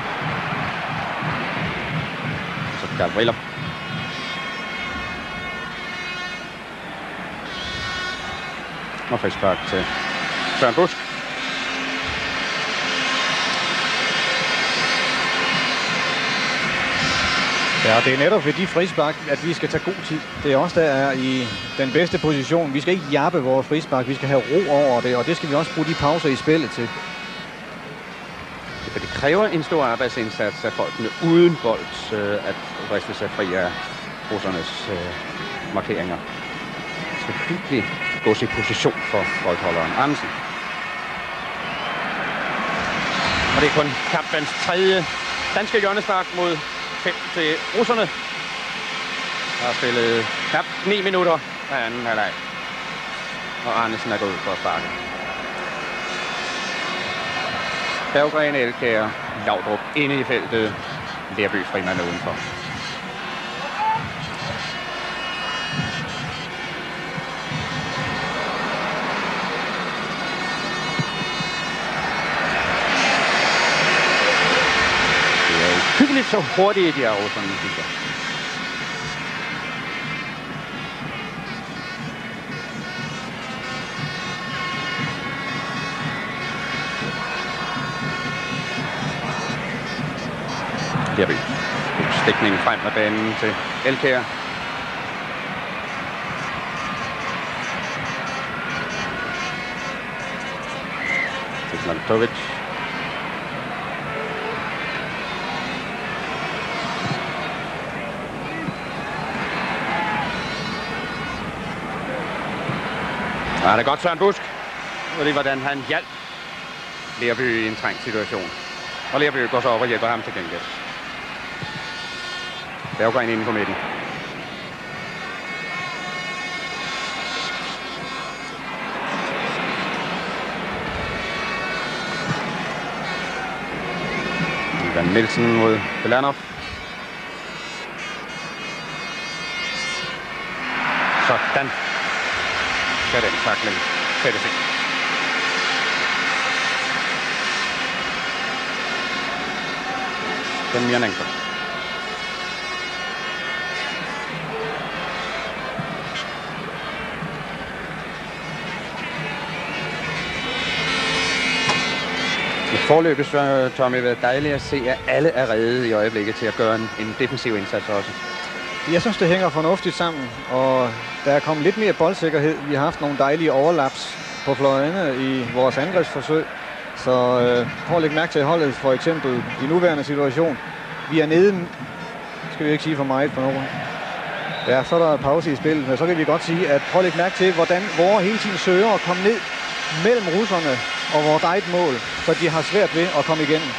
Speaker 1: Så Gavriller. Og frispark til Søren Busk.
Speaker 2: Ja, det er netop ved de frispark, at vi skal tage god tid. Det er også der er i den bedste position. Vi skal ikke jappe vores frispark, vi skal have ro over det, og det skal vi også bruge de pauser i spillet til.
Speaker 1: Det kræver en stor arbejdsindsats af folkene uden bold, øh, at vriste sig fri af russernes øh, markeringer. Det skal virkelig gå til position for boldholderen Andersen. Og det er kun kampens tredje danske hjørnespark mod fem til russerne. Der har spillet knap ni minutter af anden halvleg. Og Andersen er gået ud for at sparke. Berggren, Elkjær, Laudrup inde i feltet. Lerby Frimand udenfor. Det er jo hyggeligt så hurtigt, de er russerne, synes jeg. Lerby. Stikning frem af banen til Elkjær. Til Slantovic. Ja, det er godt Søren Busk. Og det hvordan han hjalp Lerby i en trængt situation. Og Lerby går så op og hjælper ham til gengæld. Berggren inde på midten. Ivan Nielsen mod Belanov. Sådan. Skal den takling sættes ind. Den Mianenko. Forløbet så Tommy været dejligt at se, at alle er redde i øjeblikket til at gøre en, en defensiv indsats også.
Speaker 2: Jeg synes, det hænger fornuftigt sammen, og der er kommet lidt mere boldsikkerhed. Vi har haft nogle dejlige overlaps på fløjene i vores angrebsforsøg. Så øh, prøv at lægge mærke til holdet, for eksempel i nuværende situation. Vi er nede, skal vi ikke sige for meget på nogen. Ja, så er der pause i spillet, men så kan vi godt sige, at prøv at lægge mærke til, hvordan vores hele tiden søger at komme ned mellem russerne og vores eget mål, så de har svært ved at komme igennem.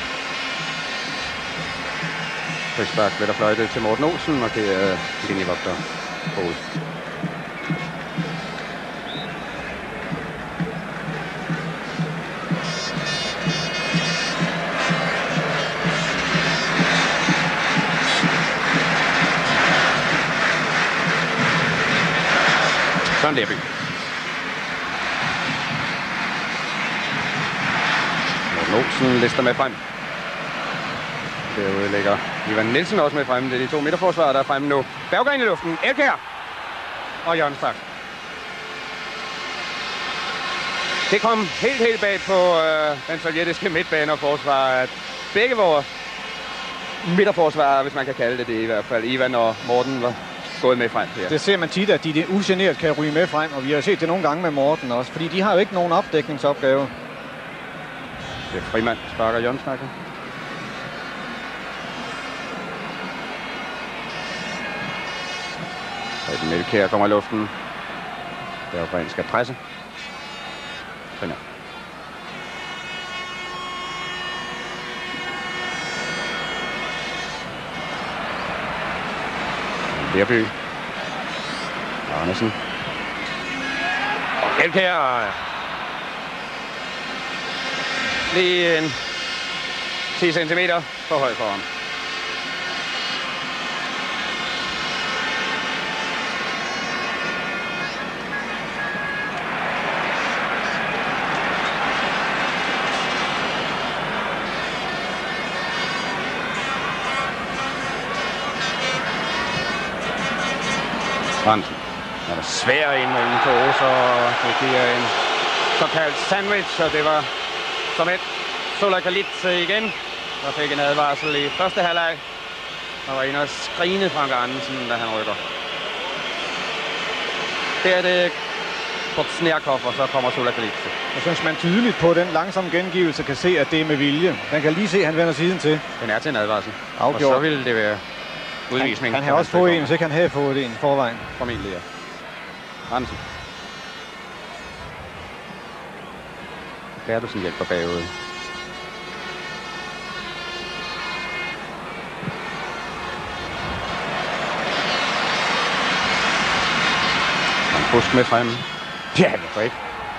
Speaker 1: Frispark bliver der fløjtet til Morten Olsen, og det er linjevogter Poul. Søren Lerby. Morten Olsen lister med frem. Derude ligger Ivan Nielsen også med frem. Det er de to midterforsvarere, der er fremme nu. Berggren i luften. Elkjær. Og Jørgen Stak. Det kom helt, helt bag på øh, den sovjetiske midtbane og forsvar, at begge vores midterforsvarere, hvis man kan kalde det det i hvert fald, Ivan og Morten, var gået med frem her.
Speaker 2: Det ser man tit, at de ugeneret kan ryge med frem, og vi har set det nogle gange med Morten også, fordi de har jo ikke nogen opdækningsopgave.
Speaker 1: Det er Frimand, sparker Jørgen Snakker. Preben Elkjær kommer i luften. Berggren skal presse. Frimand. Lerby. Arnesen. Og Elkjær. Lige en ti centimeter for høj for ham. Fransen. Han er svær ind mellem to, så det giver en såkaldt sandwich, og det var som et Solakalit igen, der fik en advarsel i første halvleg. Der var en og skrigende Frank Andersen, da han rykker. Der er det Botsniakov, og så kommer Solakalit.
Speaker 2: Jeg synes, man tydeligt på den langsomme gengivelse kan se, at det er med vilje. Man kan lige se, at han vender siden til.
Speaker 1: Den er til en advarsel.
Speaker 2: Afgjort.
Speaker 1: Og så ville det være udvisning.
Speaker 2: Han, han har også fået en, hvis ikke han havde fået en forvejen.
Speaker 1: Formentlig, ja. Andersen. Bertelsen hjælper bagud. Han Busk med frem. Ja, hvorfor ikke?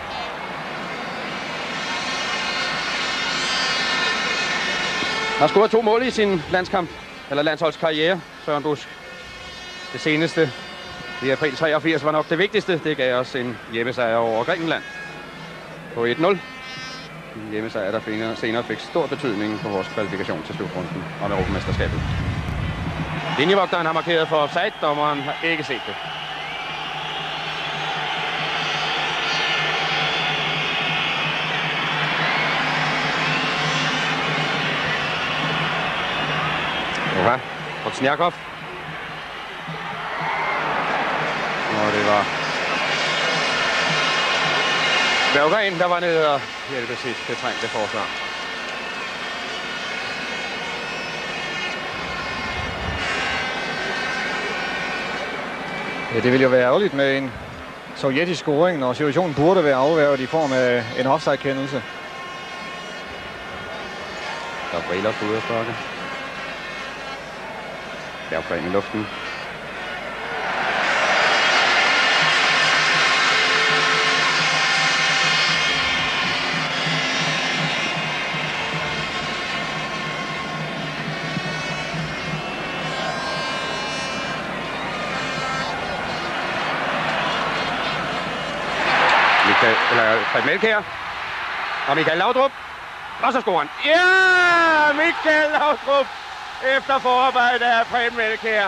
Speaker 1: Han har scoret to mål i sin landskamp, eller landsholdskarriere, Søren Busk. Det seneste i april treogfirs var nok det vigtigste. Det gav os en hjemmesejr over Grækenland på et nul. En hjemmesejr, der senere fik stor betydning for vores kvalifikation til slutrunden om Europamesterskabet. Linjevogteren har markeret for offside, dommeren har ikke set det. Oha, Botsniakov. Og det var Berggren, der var nede og hjælpe sit betrængte forsvar.
Speaker 2: Ja, det ville jo være ærgerligt med en sovjetisk scoring, når situationen burde være afværget i form af en offside-kendelse.
Speaker 1: Der er Briller på ude af sparke. Berggren i luften. Michael, eller Preben Elkjær. Og Michael Laudrup. Og så scorer han. Ja! Michael Laudrup! Efter forarbejdet af Preben Elkjær.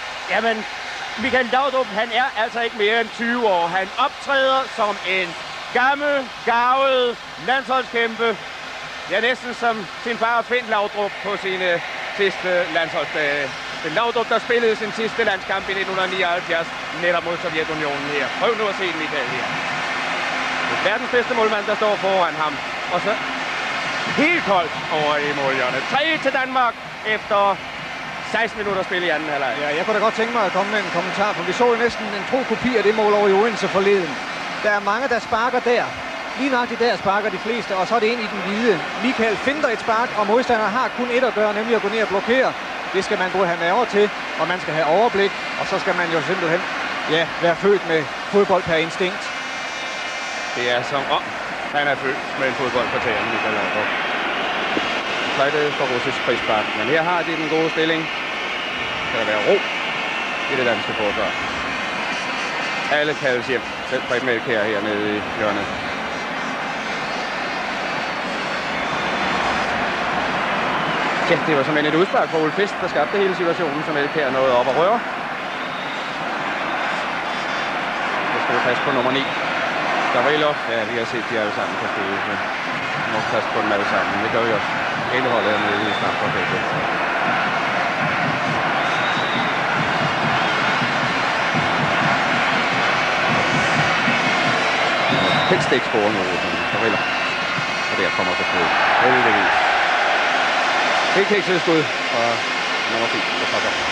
Speaker 1: Jamen, Michael Laudrup, han er altså ikke mere end tyve år. Han optræder som en gammel, garvet landsholdskæmpe. Ja, næsten som sin far Finn Laudrup på sine sidste landsholdsdage. Finn Laudrup, der spillede sin sidste landskamp i nitten nioghalvfjerds netop mod Sovjetunionen her. Prøv nu at se Michael her. Det er verdens bedste målmand, der står foran ham. Og så helt koldt over i målhjørnet. tre et til Danmark efter seksten minutter spil i anden halvleg.
Speaker 2: Ja, jeg kunne da godt tænke mig at komme med en kommentar, for vi så jo næsten en tro kopi af det mål over i Odense forleden. Der er mange, der sparker der. Lige nøjagtigt der sparker de fleste, og så er det ind i den hvide. Michael finder et spark, og modstanderen har kun et at gøre, nemlig at gå ned og blokere. Det skal man både have nerver til, og man skal have overblik, og så skal man jo simpelthen ja, være født med fodbold per instinkt.
Speaker 1: Det er som om, han er født med en fodbold på tæerne, Michael Laudrup. Fløjtet for russisk frispark, men her har de den gode stilling. Skal der være ro i det danske forsvar. Alle kaldes hjem, selv Fred Melkær hernede i hjørnet. Ja, det var simpelthen et udspark for Ole Kvist, der skabte hele situationen, som Melkær nåede op og røre. Så skal vi passe på nummer ni. Gavrilov, ja, vi har set de alle sammen på spille, men vi må passe på dem alle sammen. Det gør vi også. Hele holdet er nede i snart for feltet. Helst ikke score nu, Gavrilov. Og der kommer så på. Heldigvis. Helt kikset skud fra nummer ti. Det tager godt.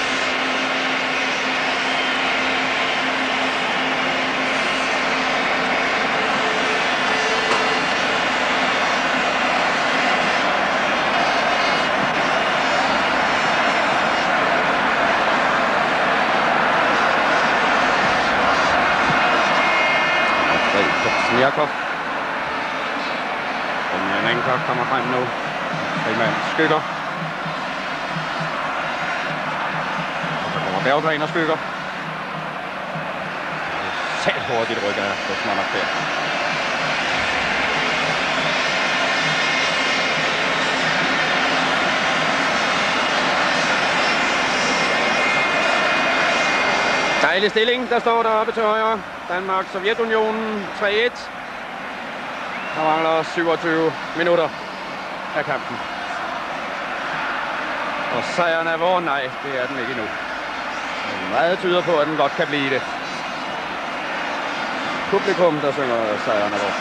Speaker 1: Smirkov. Romanenko kommer frem nu. Primært Skygger. Og så kommer Berggren og Skygger. Selv hurtigt rykker af på Smarnak der. Dejlig stilling, der står deroppe til højre. Danmark, Sovjetunionen, tre et. Der mangler syvogtyve minutter af kampen. Og sejren er vor? Nej, det er den ikke endnu. Men meget tyder på, at den godt kan blive det. Publikum, der synger sejren er vor.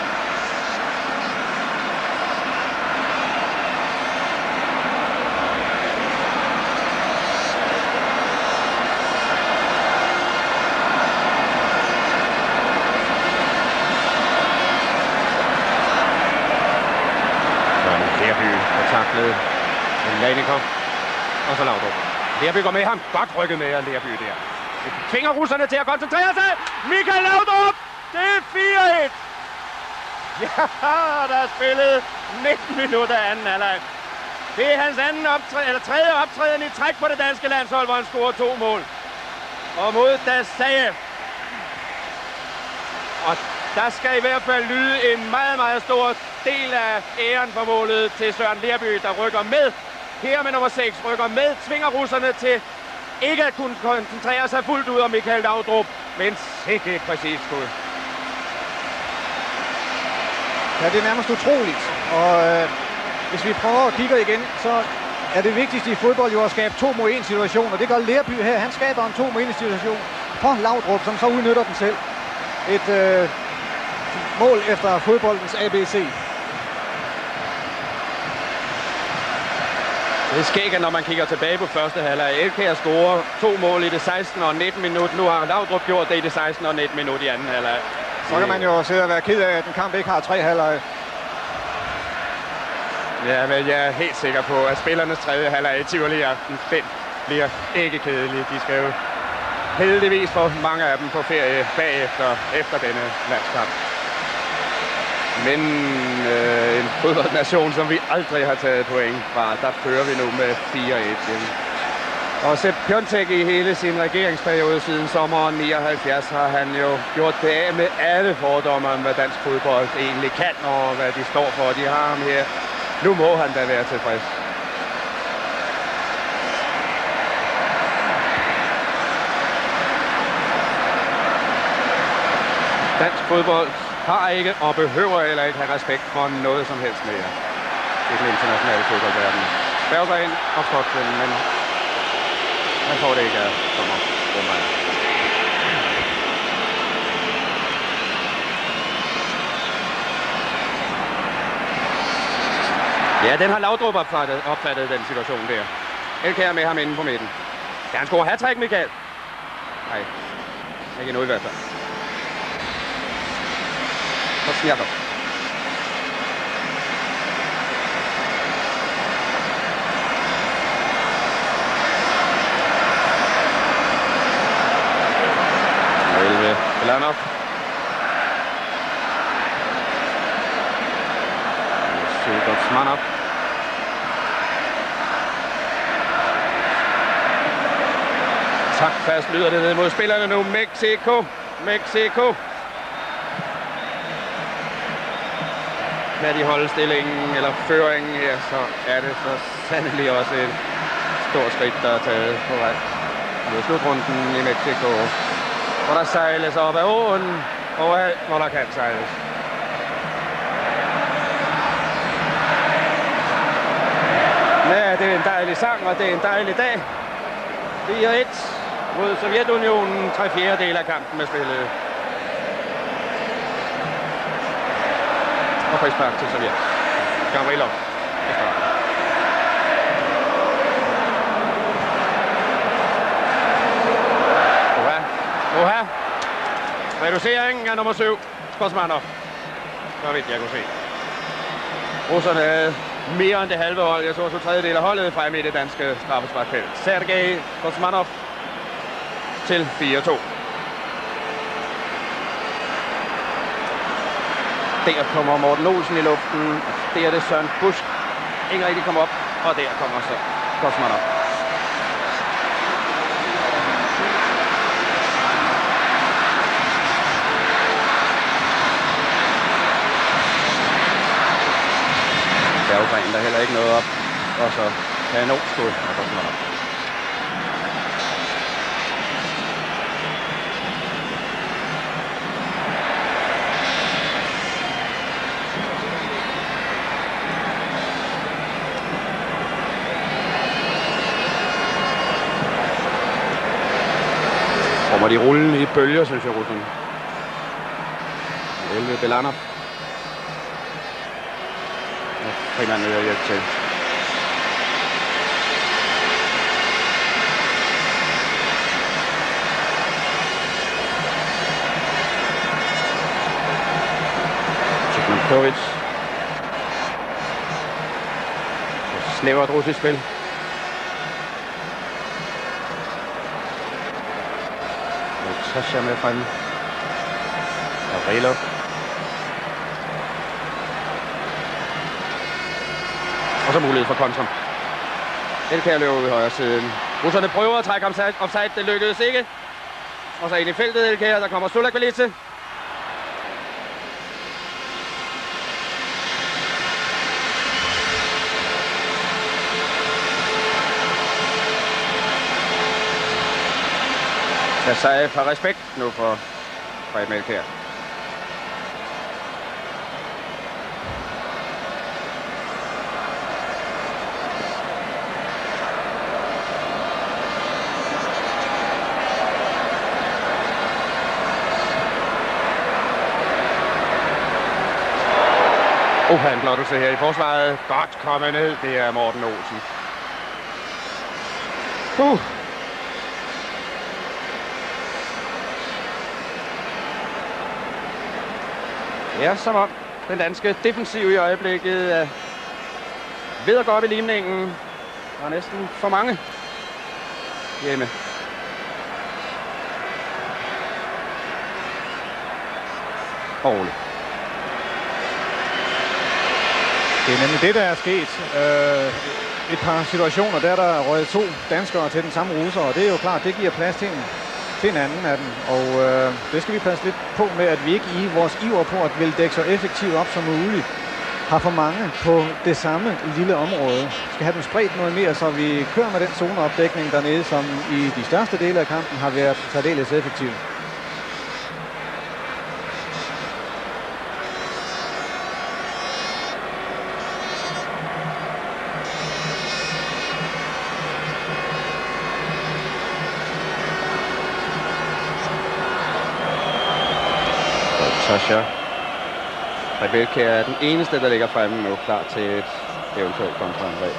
Speaker 1: Taklede Lanikov. Og så Laudrup. Lerby går med ham. Godt rykket med af Lerby der. Det tvinger russerne til at koncentrere sig. Michael Laudrup. Det er fire et. Ja, der er spillet nitten minutter af anden halvleg. Det er hans anden optræden, eller tredje optræden i træk på det danske landshold, hvor han scorer to mål. Og mod Dasajev. Og der skal i hvert fald lyde en meget, meget stor del af æren for målet til Søren Lerby, der rykker med. Her med nummer seks rykker med, tvinger russerne til ikke at kunne koncentrere sig fuldt ud om Michael Laudrup, men sikkert et præcist skud.
Speaker 2: Ja, det er nærmest utroligt. Og øh, hvis vi prøver at kigge igen, så er det vigtigste i fodbold jo at skabe to mod en situation, og det gør Lerby her. Han skaber en to mod en situation for Laudrup, som så udnytter den selv. Et øh, mål efter fodboldens A B C.
Speaker 1: Det er skægt, når man kigger tilbage på første halvleg. Elkjær scorer to mål i det sekstende og nittende minut. Nu har Laudrup gjort det i det sekstende og nittende minut i anden halvleg.
Speaker 2: Så kan man jo sidde og være ked af, at den kamp ikke har tre halvleg.
Speaker 1: Ja, men jeg er helt sikker på, at spillernes tredje halvleg i Tivoli i aften, den bliver ikke kedelig. De skal jo heldigvis få mange af dem på ferie bagefter efter denne landskamp. Men øh, en fodboldnation, som vi aldrig har taget point fra, der fører vi nu med fire et. Og Sepp Piontek i hele sin regeringsperiode siden sommeren nioghalvfjerds har han jo gjort det af med alle fordomme om, hvad dansk fodbold egentlig kan og hvad de står for. De har ham her. Nu må han da være tilfreds. Dansk fodbold har ikke og behøver heller ikke have respekt for noget som helst mere i den internationale fodboldverden. Berggren og Stockton, men han får det ikke af Sommer. Ja, den har Laudrup opfattet, opfattet den situation der. Elkjær med ham inde på midten. Kan han score hat-trick, Michael? Nej, ikke endnu i hvert fald. Så snakker. elleve. Belanov. Godsmanov. Tak fast lyder det ned mod spillerne nu. Mexico. Mexico. Kan de holde stillingen eller føringen her, så er det så sandelig også et stort skridt, der er taget på vej mod slutrunden i Mexico. Hvor der sejles op ad åen, overalt hvor der kan sejles. Ja, det er en dejlig sang, og det er en dejlig dag. fire et mod Sovjetunionen. Tre fjerdedele af kampen er spillet. Og frispark til Sovjet. Gavrilov. Oha. Oha. Reduceringen af nummer syv. Kosmanov. Så vidt jeg kunne se. Russerne havde mere end det halve hold. Jeg så to tredjedel af holdet fremme i det danske straffesparkfelt. Sergej Kosmanov til fire to. Der kommer Morten Olsen i luften. Der er det Søren Busk. Ikke rigtig kommer op. Og der kommer så Kosmanov. Berggren, der heller ikke noget op. Og så kanonskud af Kosmanov. Kommer de rullende i bølger, synes jeg, Rusland. elleve Belanov. Og Frimand vil hjælpe til. Tjekmankovic. Snævert russisk spil. Sasha med fremme. Gavrilov. Og så mulighed for kontrum. Elkjær løber ud i højre siden. Russerne prøver at trække offside. Det lykkedes ikke. Og så ind i feltet Elkjær. Der kommer Sulakvalice. Kasayev har respekt nu for Frederik Elkjær. Oh, han blottelse her i forsvaret. Godt kommet ned. Det er Morten Olsen. Uh. Ja, som om den danske defensiv i øjeblikket er ved at gå op i limningen. Der er næsten for mange hjemme. Roligt.
Speaker 2: Det er nemlig det, der er sket. Øh, et par situationer, der er der røget to danskere til den samme russer, og det er jo klart, det giver plads til en, til en anden af dem. Og øh, det skal vi passe lidt på med, at vi ikke i vores iver på at ville dække så effektivt op som muligt, har for mange på det samme lille område. Vi skal have dem spredt noget mere, så vi kører med den zoneopdækning dernede, som i de største dele af kampen har været særdeles effektiv.
Speaker 1: Sasha Rebelka er den eneste, der ligger fremme nu, klar til et eventuelt kontraangreb.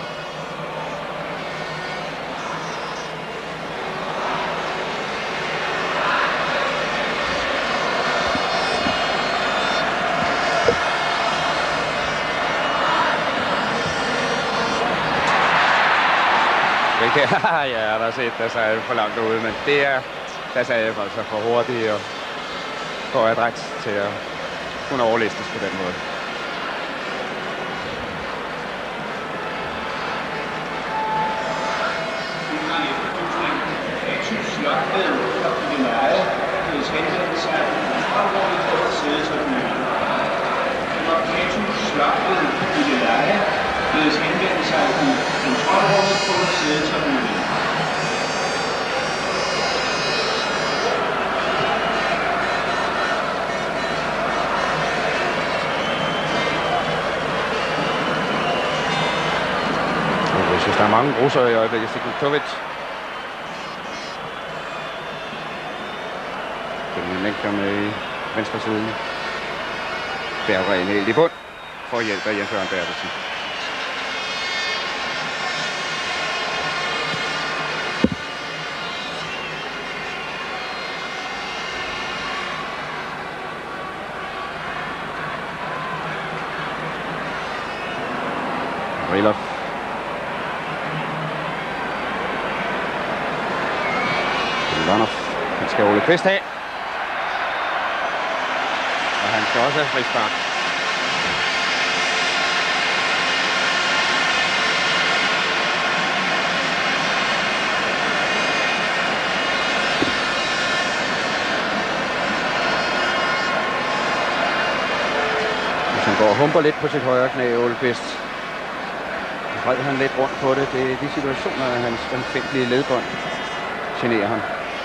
Speaker 1: Ja, der er set, der er for langt ude, men det er, der er altså for hurtigt og for adræt til at kunne overlistes på den måde.
Speaker 3: Bedes henvende sig i kontrolrummet på sædetribunen.
Speaker 1: Jeg synes, der er mange russere i øjeblikket. Sikultovic. Den længere med i venstre siden. Berggren helt i bund for at hjælpe Jens Jørgen Bertelsen. Rilov. Ivanov. Han skal Ole Kvist have. Og han skal også have frispark. Hvis han går og humper lidt på sit højre knæ, Ole Kvist, vred han lidt rundt på det. Det er de situationer, at hans omfændelige ledbånd generer ham.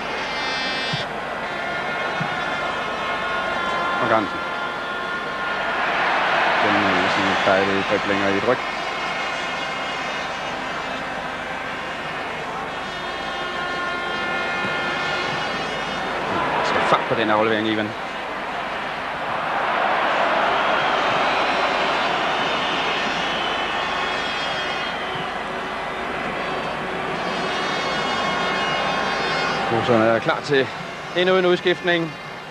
Speaker 1: Og grænsen. Den er sådan en dejlig driblinger i et ryg. Skal fart på den aflevering, Ivan. Russerne er klar til endnu en udskiftning.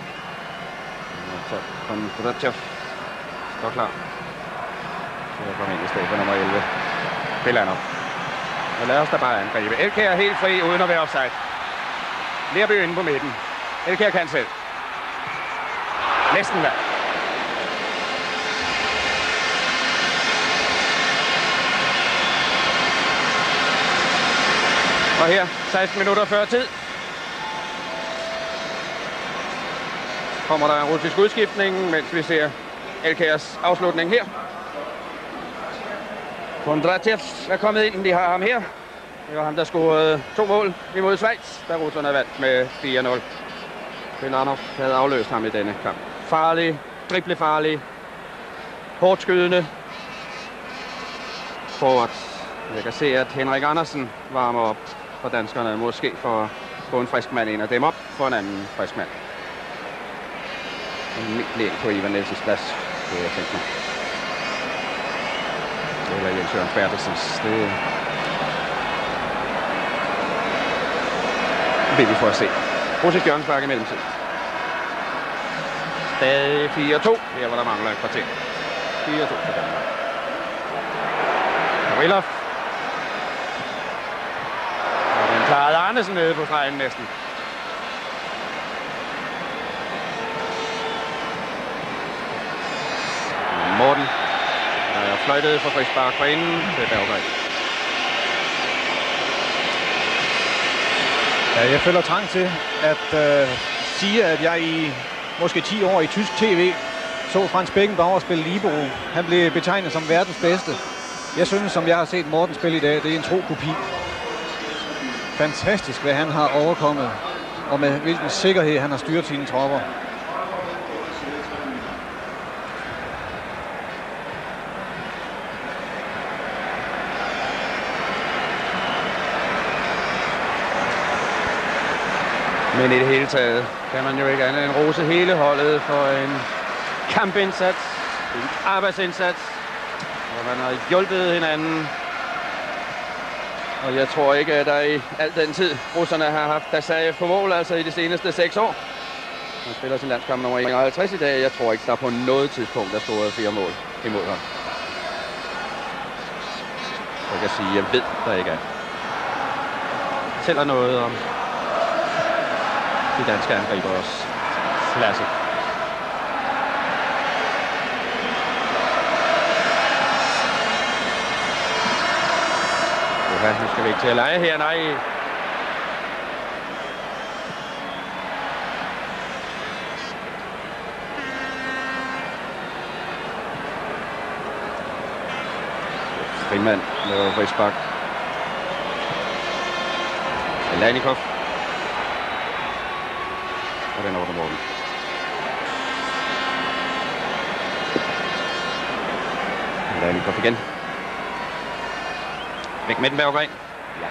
Speaker 1: Kondrachev står klar. Så kommer ind i stedet for nummer elleve. Belanov. Og lad os da bare angribe. Elkjær er helt fri uden at være offside. Lerby inde på midten. Elkjær kan selv. Næsten hvad. Og her seksten minutter før tid. Kommer der en russisk udskiftning, mens vi ser Elkjærs afslutning her. Kondrachev er kommet ind, de har ham her. Det var ham, der scorede to mål imod Schweiz, da russerne vandt med fire nul. Belanov havde afløst ham i denne kamp. Farlig, driblefarlig, hårdt skydende. Forward. Jeg kan se, at Henrik Andersen varmer op for danskerne, måske for at få en frisk mand ind og dem op for en anden frisk mand. En læg på Ivan Nielsens plads, det jeg tænker mig. Eller Jens Jørgen Bertelsens, det vil vi få at se. Russisk hjørnespark i mellemtid. Stadig fire to, her hvor der mangler et kvarter. fire to til Danmark. Rilov. Og den klarede Arnesen nede på stregen næsten. Morten, der er fløjtet for frispark fra inden til Berggren.
Speaker 2: Ja, jeg føler trang til at øh, sige, at jeg i måske ti år i tysk tv så Frans Beckenbauer spille libero. Han blev betegnet som verdens bedste. Jeg synes, som jeg har set Morten spille i dag, det er en tro kopi. Fantastisk, hvad han har overkommet, og med hvilken sikkerhed han har styret sine tropper.
Speaker 1: Men i det hele taget kan man jo ikke andet end rose hele holdet for en kampindsats, en arbejdsindsats, og man har hjulpet hinanden. Og jeg tror ikke, at der i al den tid, russerne har haft Dasajev på mål, altså i de seneste seks år. Han spiller sin landskamp nummer enoghalvtreds i dag. Jeg tror ikke, der på noget tidspunkt er scoret fire mål imod ham. Jeg kan sige, at jeg ved, der ikke er. Tæller noget om de danske angribers klasse. Ja, nu skal vi ikke til at lege her, nej. Frimand laver frisbak. Lanikov. Og den over til Morten. Lanikov igen. Væk med den, Berggren. Ja.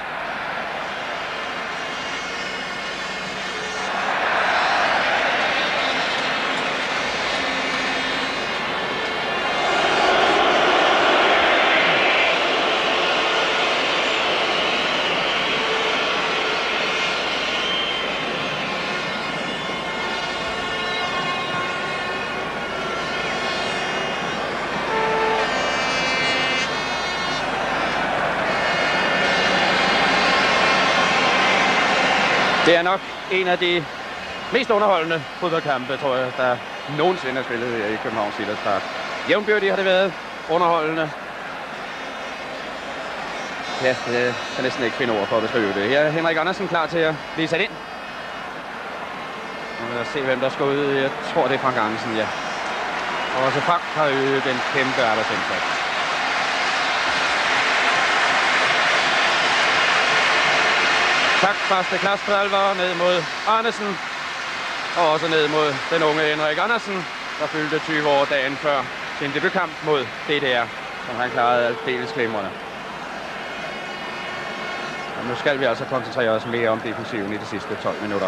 Speaker 1: Det er nok en af de mest underholdende fodboldkampe, tror jeg, der nogensinde er spillet her i Københavns Idrætspark. Jævnbyrdigt har det været underholdende. Ja, jeg kan næsten ikke finde ord for at beskrive det. Her er Henrik Andersen klar til at blive sat ind. Nu vil jeg se, hvem der skal ud. Jeg tror, det er Frank Andersen, ja. Og også Frank har øget den kæmpe arbejdsindsats. Tak, første klasse for alvor, ned mod Arnesen, og også ned mod den unge Henrik Andersen, der fyldte tyve år dagen før sin debutkamp mod D D R, som han klarede aldeles glimrende. Og nu skal vi altså koncentrere os mere om defensiven i de sidste tolv minutter.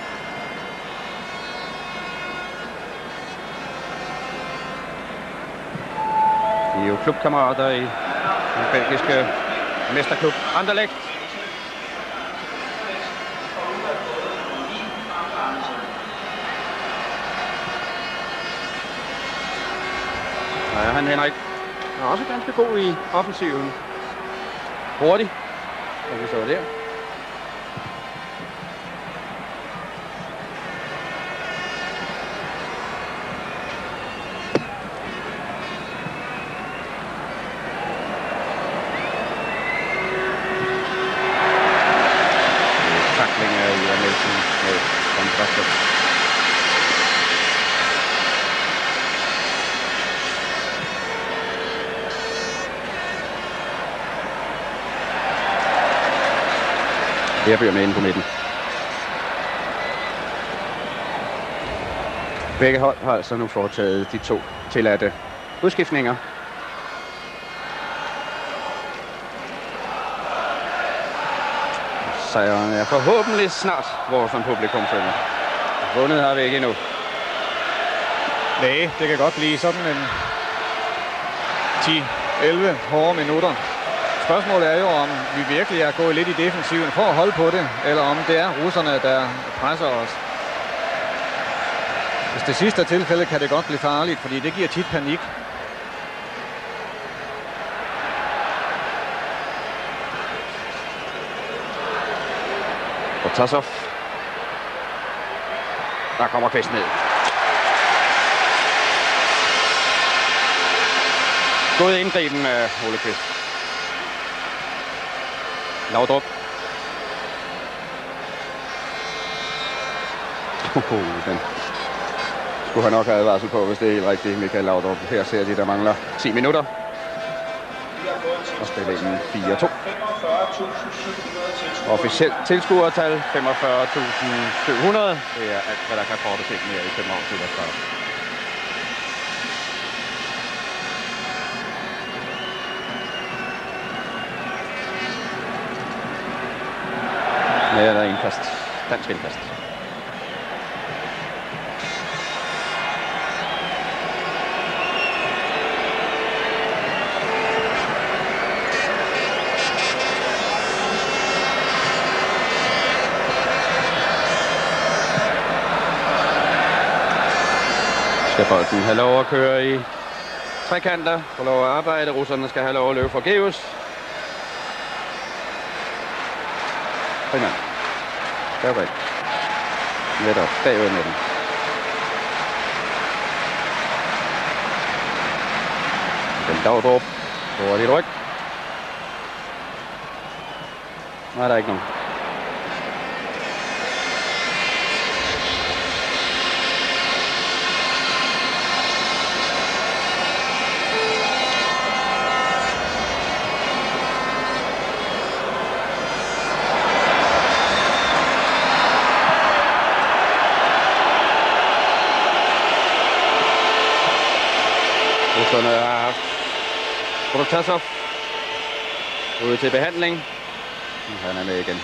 Speaker 1: De er jo klubkammerater i den belgiske mesterklub Anderlecht. Ja, han Henrik er også ganske god i offensiven. Hurtig, som vi så der. Tackling af Ivan Nielsen med kontraster. Her bliver med inde på midten. Begge hold har altså nu foretaget de to tilladte udskiftninger. Sejren er forhåbentlig snart vores som publikum følger. Vundet har vi ikke endnu.
Speaker 2: Nej, det kan godt blive sådan en ti elleve hårde minutter. Spørgsmålet er jo, om vi virkelig er gået lidt i defensiven for at holde på det, eller om det er russerne, der presser os. Hvis det sidste tilfælde, kan det godt blive farligt, fordi det giver tit panik.
Speaker 1: Og Tasov. Der kommer Kvist ned. God indgriben af Ole Kvist. Laudrup. Oh, den skulle han nok have advarsel på, hvis det er helt rigtigt, Michael Laudrup. Her ser de, der mangler ti minutter. Og spillingen fire to. Officielt tilskuertal femogfyrre tusind syv hundrede. Det er alt, hvad der kan fortes ind mere i Københavns Idrætspark. Ja, der er indkast. Dansk indkast. skal bolden have lov at køre i trekanter, få lov at arbejde. Russerne skal have lov at løbe forgæves. Frimand. Skærbrand. Lidt op bagud med den. Den Dagdrup. Over dit ryg. Nu er der ikke nogen. Russerne har haft Protasov ude til behandling. Han er med igen.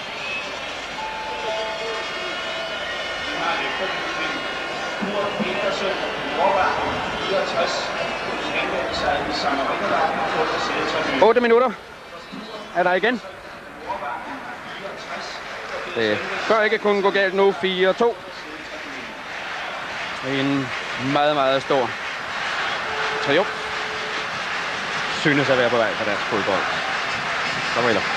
Speaker 1: otte minutter er der igen. Det bør ikke kunne gå galt nu. fire to. En meget, meget stor triumf synes at være på vej for dansk fodbold. Kom eller.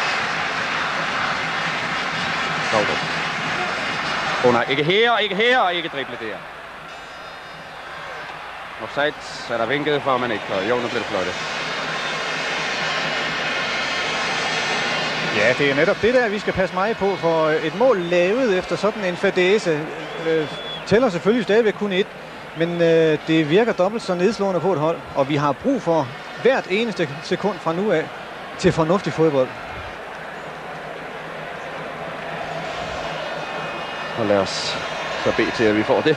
Speaker 1: Åh oh, nej, ikke her, ikke her, og ikke drible der. Offside, så er der vinket for, at man ikke fløjte. Jo, nu bliver det fløjtet.
Speaker 2: Ja, det er netop det der, vi skal passe meget på, for et mål lavet efter sådan en fadæse øh, tæller selvfølgelig stadigvæk kun et, men øh, det virker dobbelt så nedslående på et hold, og vi har brug for hvert eneste sekund fra nu af til fornuftig fodbold.
Speaker 1: Og lad os så bede til, at vi får det.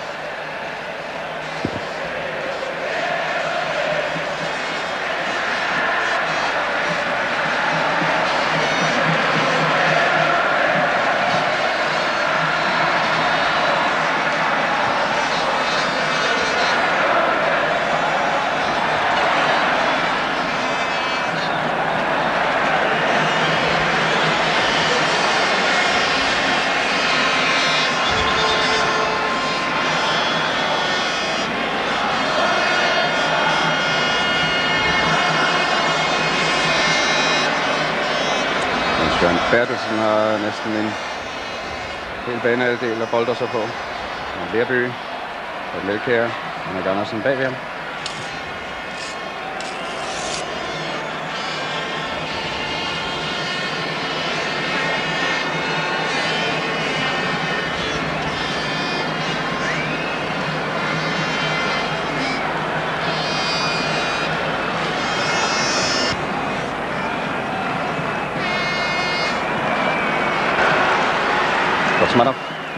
Speaker 1: Bertelsen har næsten en hel banehalvdel og bolder sig på. Lerby og Melkjær. Henrik Andersen bagved ham. Smadder.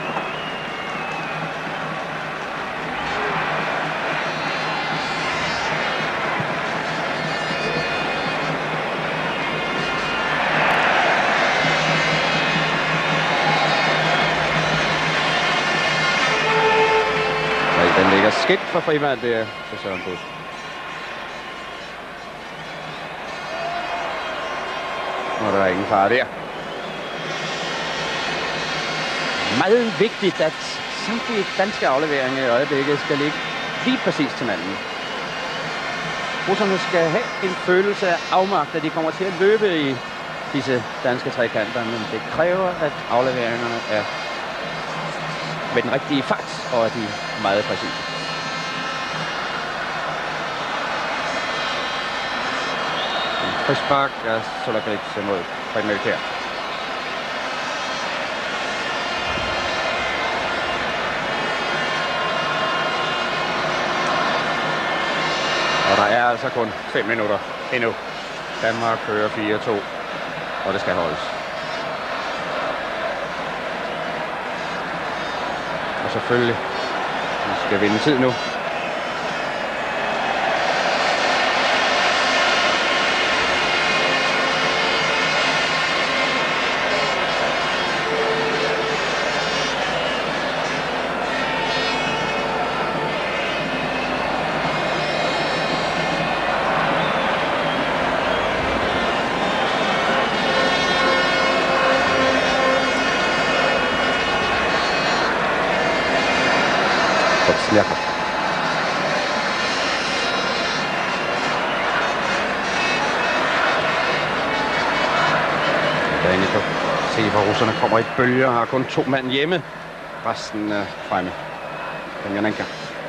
Speaker 1: Den ligger skidt for Frimand der for Søren Busk. Og der er ingen fare der. Meget vigtigt, at samtlige danske afleveringer i øjeblikket skal ligge lige præcis til manden. Russerne skal have en følelse af afmagt, at de kommer til at løbe i disse danske trekanter, men det kræver, at afleveringerne er med den rigtige fart, og at de er meget præcise. En frispark af Solagric mod Fred Melkjær. Og der er altså kun fem minutter endnu. Danmark kører fire to, og det skal holdes. Og selvfølgelig, vi skal vinde tid nu. Sliakker. Derinde kan se, hvor russerne kommer i bølger, har kun to mand hjemme. Resten er fremme. Demjanenko.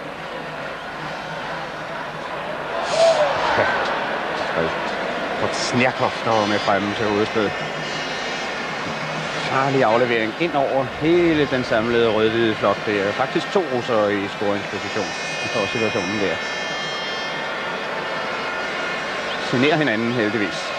Speaker 1: Ja. Potsniakov står med fremme til hovedspil. Farlig aflevering ind over hele den samlede rød-hvide flok. Det er faktisk to russere i scoringsposition. Vi får situationen der. Generer hinanden heldigvis.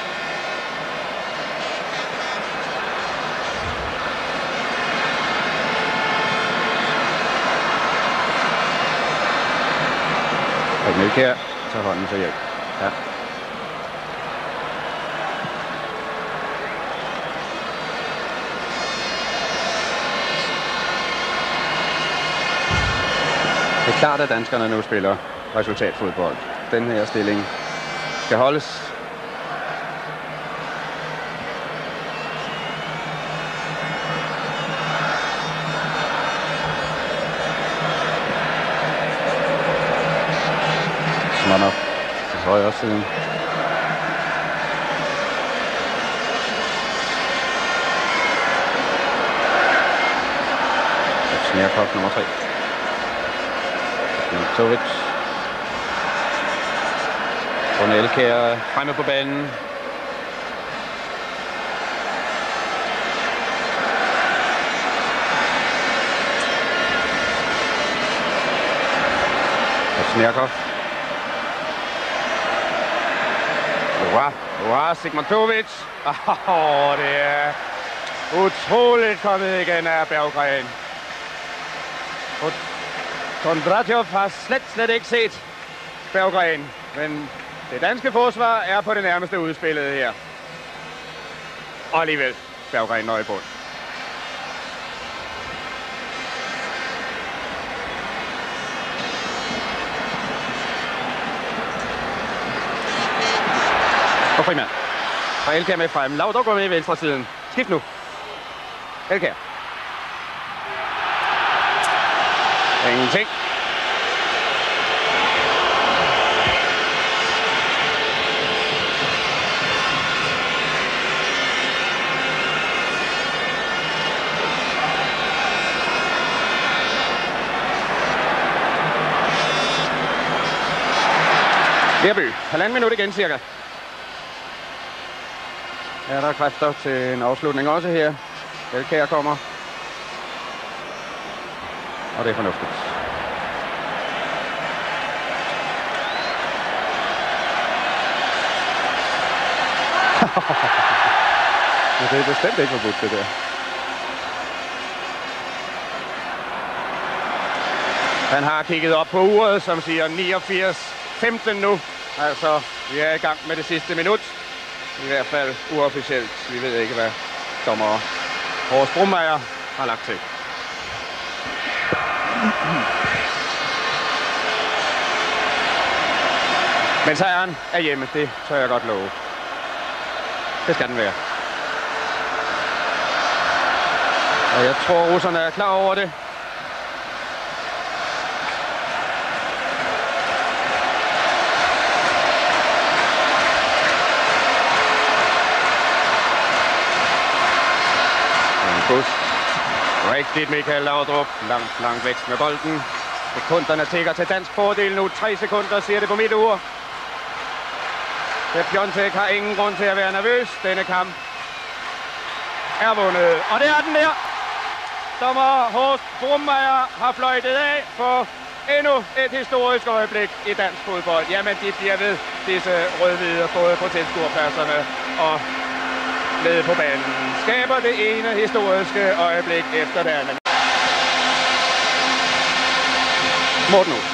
Speaker 1: Og Melkjær tager hånden til hjælp. Ja. Det er klart, at danskerne nu spiller resultatfodbold. Den her stilling skal holdes. Smanov til højre siden. Snerkop nummer tre. Tovic. Rune Elkjær fremme på banen. Snerkov. Wow, wow, Sigmantovic. Oh, det er utroligt kommet igen af Berggren. Kondratjov har slet, slet ikke set Berggren, men det danske forsvar er på det nærmeste udspillet her. Og alligevel Berggren når i bund. Og frimand. Og Elkjær med frem. Laudrup går med i venstre siden. Skift nu. Elkjær. Ingenting. Lerby. Halvanden minut igen cirka. Er der kræfter til en afslutning også her. Elkjær kommer. Og det er fornuftigt. Men det er bestemt ikke forbudt, det der. Han har kigget op på uret, som siger niogfirs femten nu. Altså, vi er i gang med det sidste minut. I hvert fald uofficielt. Vi ved ikke, hvad dommer Horst Brummeyer har lagt til. Men sejren er hjemme, det tør jeg godt love. Det skal den være. Og jeg tror, russerne er klar over det. Rigtigt, Michael Laudrup. Langt, langt væk med bolden. Sekunderne tækker til dansk fordel nu. Tre sekunder, siger det på mit ur. Piontek har ingen grund til at være nervøs. Denne kamp er vundet. Og det er den der. Dommer Horst Brummeyer har fløjtet af for endnu et historisk øjeblik i dansk fodbold. Jamen, de bliver ved, disse rød-hvide, både på tilskuerpladserne og nede på banen. Skaber det ene historiske øjeblik efter det andet. Morten Olsen.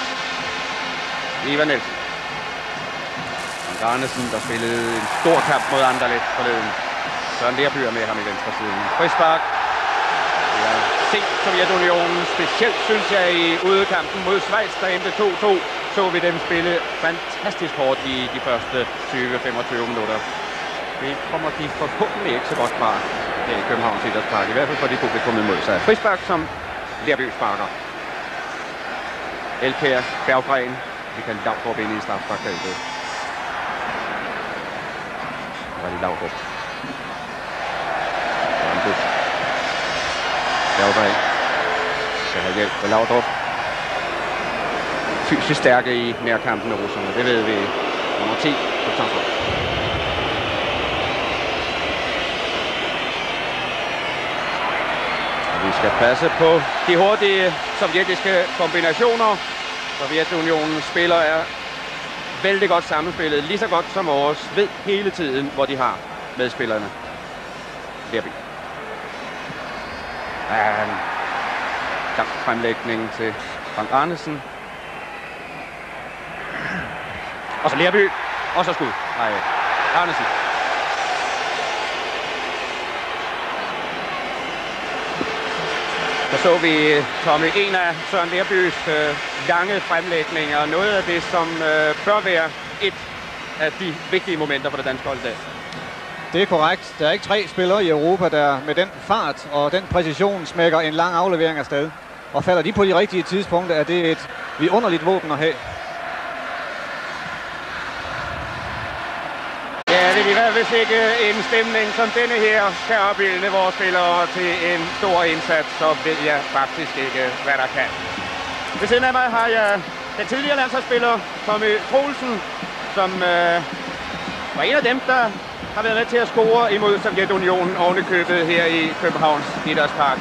Speaker 1: Ivan Nielsen. Garnesen, der spillede en stor kamp mod Anderlecht forleden. Søren Lerby er med ham i venstre siden. Frispark. Vi har set Sovjetunionen, specielt synes jeg i udekampen mod Schweiz, der endte to to. Så vi dem spille fantastisk hårdt i de første tyve til femogtyve minutter. Det kommer de forhåbentlig ikke så godt fra her i Københavns Idrætspark. I hvert fald fordi publikum imod sig. Frispark, som Lerby sparker. Elkjær, Berggren, Michael Laudrup ind i strafsparkfeltet. Var det Laudrup. Bjergberg skal have hjælp ved Laudrup. Fysisk stærke i nærkampen med russerne, det ved vi. Nummer ti på Tamstrup. Vi skal passe på de hurtige sovjetiske kombinationer. Sovjetunionen spiller er vældig godt sammenspillet, lige så godt som vores, ved hele tiden, hvor de har medspillerne. Lerby. Um, Kamp fremlægning til Frank Arnesen. Og så Lerby. Og så skud. Nej, Arnesen. Der så vi, Tommy, en af Søren Lerbys øh, lange fremlægninger. Noget af det, som øh, bør være et af de vigtige momenter for det danske hold i dag.
Speaker 2: Det er korrekt. Der er ikke tre spillere i Europa, der med den fart og den præcision smækker en lang aflevering afsted. Og falder de på de rigtige tidspunkter, er det et vidunderligt våben at have.
Speaker 1: Ja, det er hvis ikke en stemning som denne her kan opbilde vores spillere til en stor indsats, så ved jeg faktisk ikke, hvad der kan. Ved siden af mig har jeg den tidligere landsholdsspiller Tommy Troelsen, som øh, var en af dem, der har været med til at score imod Sovjetunionen oven i købet her i Københavns Idrætspark.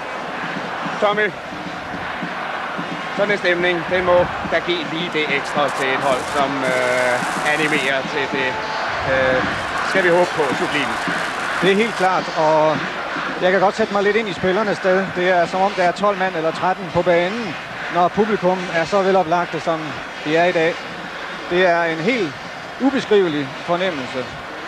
Speaker 1: Tommy, sådan en stemning, den må da give lige det ekstra til et hold, som øh, animerer til det. Øh, skal vi håbe på sublimen.
Speaker 2: Det er helt klart, og jeg kan godt sætte mig lidt ind i spillernes sted. Det er som om der er tolv mand eller tretten på banen, når publikum er så veloplagte, som de er i dag. Det er en helt ubeskrivelig fornemmelse.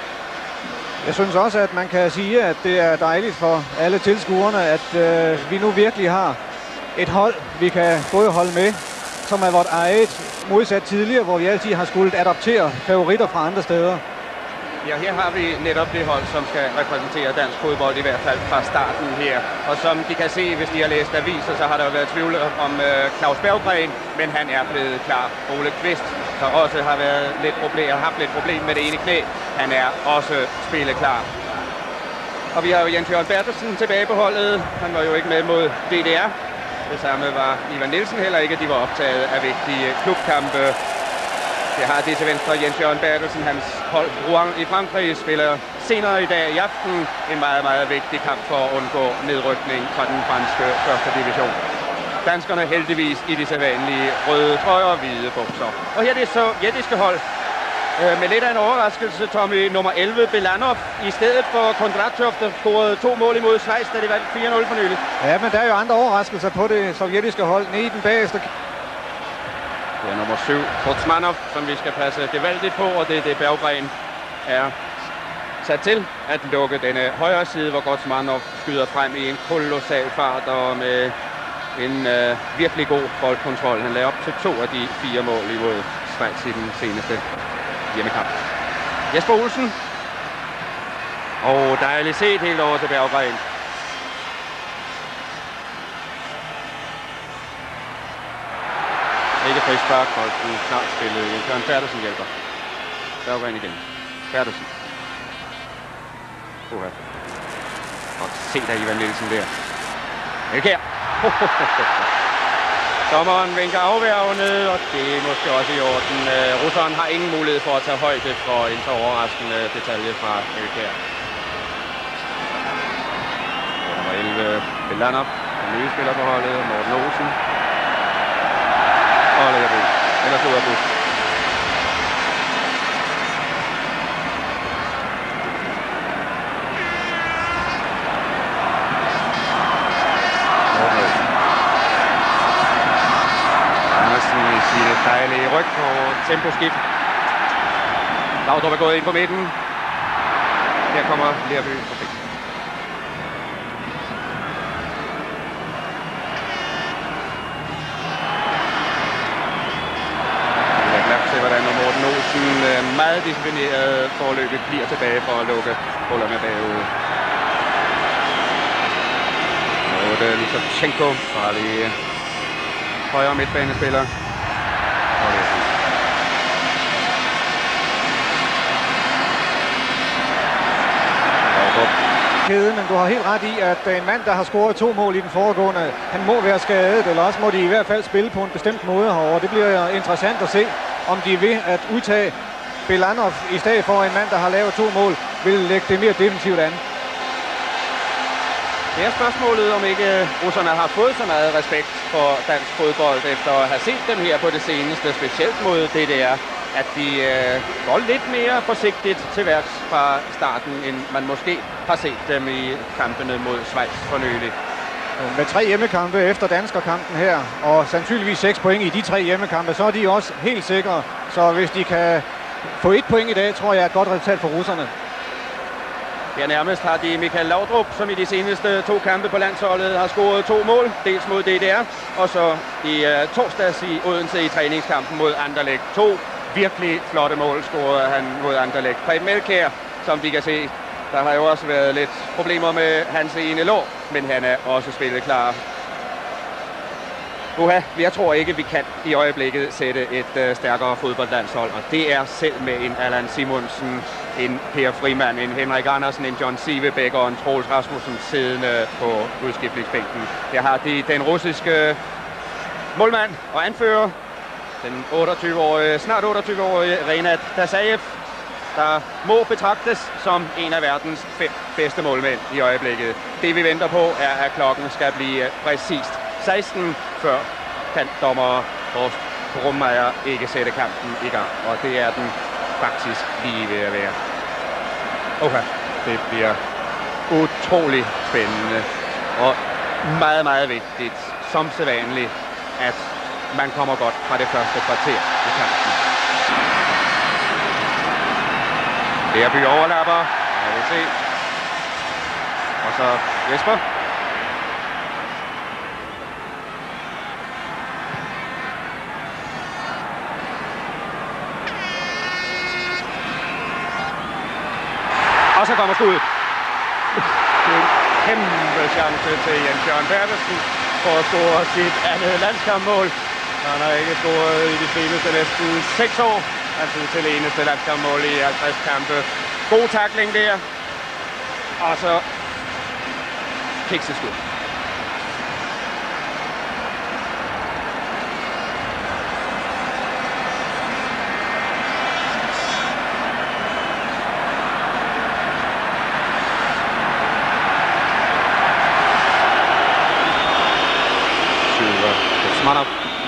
Speaker 2: Jeg synes også, at man kan sige, at det er dejligt for alle tilskuerne, at øh, vi nu virkelig har et hold, vi kan både holde med, som er vort eget, modsat tidligere, hvor vi altid har skulle adoptere favoritter fra andre steder.
Speaker 1: Ja, her har vi netop det hold, som skal repræsentere dansk fodbold, i hvert fald fra starten her. Og som de kan se, hvis de har læst aviser, så har der jo været tvivl om øh, Claus Berggren, men han er blevet klar. Ole Kvist, der også har været lidt problem, har haft lidt problem med det ene knæ, han er også spilleklar. Og vi har jo Jens Jørgen Bertelsen tilbage på holdet. Han var jo ikke med mod D D R. Det samme var Ivan Nielsen heller ikke, de var optaget af vigtige klubkampe. Det har det til venstre Jens Jørgen Bertelsen, hans hold Rouen i Frankrig, spiller senere i dag i aften en meget, meget vigtig kamp for at undgå nedrykning fra den franske første division. Danskerne heldigvis i de sædvanlige røde trøjer og hvide bukser. Og her er det sovjetiske hold med lidt af en overraskelse, Tommy, nummer elleve, Belanov, i stedet for Kondratjov, der scorede to mål imod Schweiz, da det var fire nul for nylig.
Speaker 2: Ja, men der er jo andre overraskelser på det sovjetiske hold. Nede i den bagerste.
Speaker 1: Det er nummer syv, Kortsmanov, som vi skal passe gevaldigt på, og det er det Berggren er sat til at lukke denne højre side, hvor Kortsmanov skyder frem i en kolossal fart og med en øh, virkelig god boldkontrol. Han lavede op til to af de fire mål imod Schweiz i den seneste hjemmekamp. Jesper Olsen. Og dejligt set helt over til Berggren. Ikke frispark, bolden snart spillet. Jens Jørgen Bertelsen hjælper. Berggren igen. Bertelsen. Oha. Og se der Ivan Nielsen der. Elkjær. Dommeren vinker afværgende, og det er måske også i orden. Uh, russeren har ingen mulighed for at tage højde for en så overraskende detalje fra Elkjær. Nummer elleve, Belanov, den nye spiller på holdet, Morten Olsen. Og Lerby. Ellers ud af bus. Sine dejlige ryg og temposkift. Laudrup er gået ind på midten. Her kommer Lerby forbi. Jeg er glad til, hvordan Morten Olsen meget disciplineret forløbet bliver tilbage for at lukke hullerne bagude. Og det er Lisovchenko, farlig højre midtbanespiller.
Speaker 2: kæde, men du har helt ret i, at en mand, der har scoret to mål i den foregående, han må være skadet, eller også må de i hvert fald spille på en bestemt måde herovre. Det bliver interessant at se, om de er ved at udtage Belanov i stedet for en mand, der har lavet to mål, vil lægge det mere defensivt an.
Speaker 1: Det er spørgsmålet, om ikke russerne har fået så meget respekt for dansk fodbold, efter at have set dem her på det seneste, specielt mod D D R, at de øh, går lidt mere forsigtigt til værks fra starten, end man måske har set dem i kampene mod Schweiz for nylig.
Speaker 2: Med tre hjemmekampe efter danskerkampen her, og sandsynligvis seks point i de tre hjemmekampe, så er de også helt sikre. Så hvis de kan få et point i dag, tror jeg er et godt resultat for russerne.
Speaker 1: Ja, nærmest har de Michael Laudrup, som i de seneste to kampe på landsholdet har scoret to mål, dels mod D D R, og så i uh, torsdags i Odense i træningskampen mod Anderlecht. To virkelig flotte mål scorede han mod Anderlecht. Preben Elkjær, som vi kan se, der har jo også været lidt problemer med hans ene lår, men han er også spillet klar. Uha, jeg tror ikke, vi kan i øjeblikket sætte et uh, stærkere fodboldlandshold, og det er selv med en Allan Simonsen, en Per Frimann, en Henrik Andersen, en John Sivebæk og en Troels Rasmussen siddende på udskiftningsbænken. Her har de den russiske målmand og anfører, den otteogtyve-årige, snart otteogtyve-årige Renat Dasaev, der må betragtes som en af verdens fem bedste målmænd i øjeblikket. Det vi venter på er, at klokken skal blive præcist seksten, før kan dommer Horst Brummeyer ikke sætte kampen i gang. Og det er den faktisk lige ved at være. Okay, det bliver utrolig spændende og meget, meget vigtigt, som sædvanligt, at man kommer godt fra det første kvarter i kampen. Lerby overlapper, jeg vil se. Og så Jesper. Og så kommer skuddet. Det er en kæmpe chance til Jens Jørgen Bertelsen for at score sit andet landskampmål. Han har ikke scoret i de seneste næsten seks år. Altså til det eneste landskampmål i halvtreds kampe. God tackling der. Og så kikseskud. Smanov.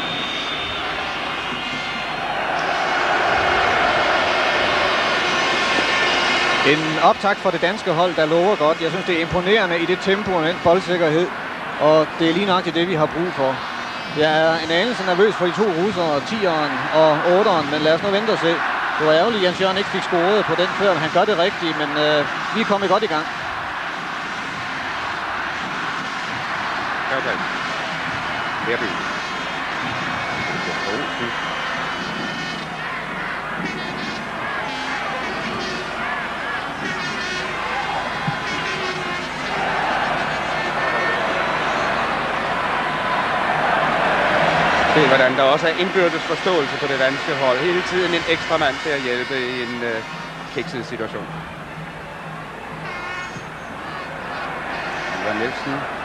Speaker 2: En optakt for det danske hold, der lover godt. Jeg synes, det er imponerende i det tempo og den boldsikkerhed. Og det er lige nok det, vi har brug for. Jeg er en anelse nervøs for de to russere, tieren og otteren, men lad os nu vente og se. Det var ærgerligt, at Jens Jørgen ikke fik scoret på den før, han gør det rigtigt, men øh, vi er kommet godt i gang.
Speaker 1: Okay. Lerby. Se, hvordan der også er indbyrdes forståelse på det danske hold. Hele tiden en ekstra mand til at hjælpe i en øh, kikset situation. Ivan Nielsen.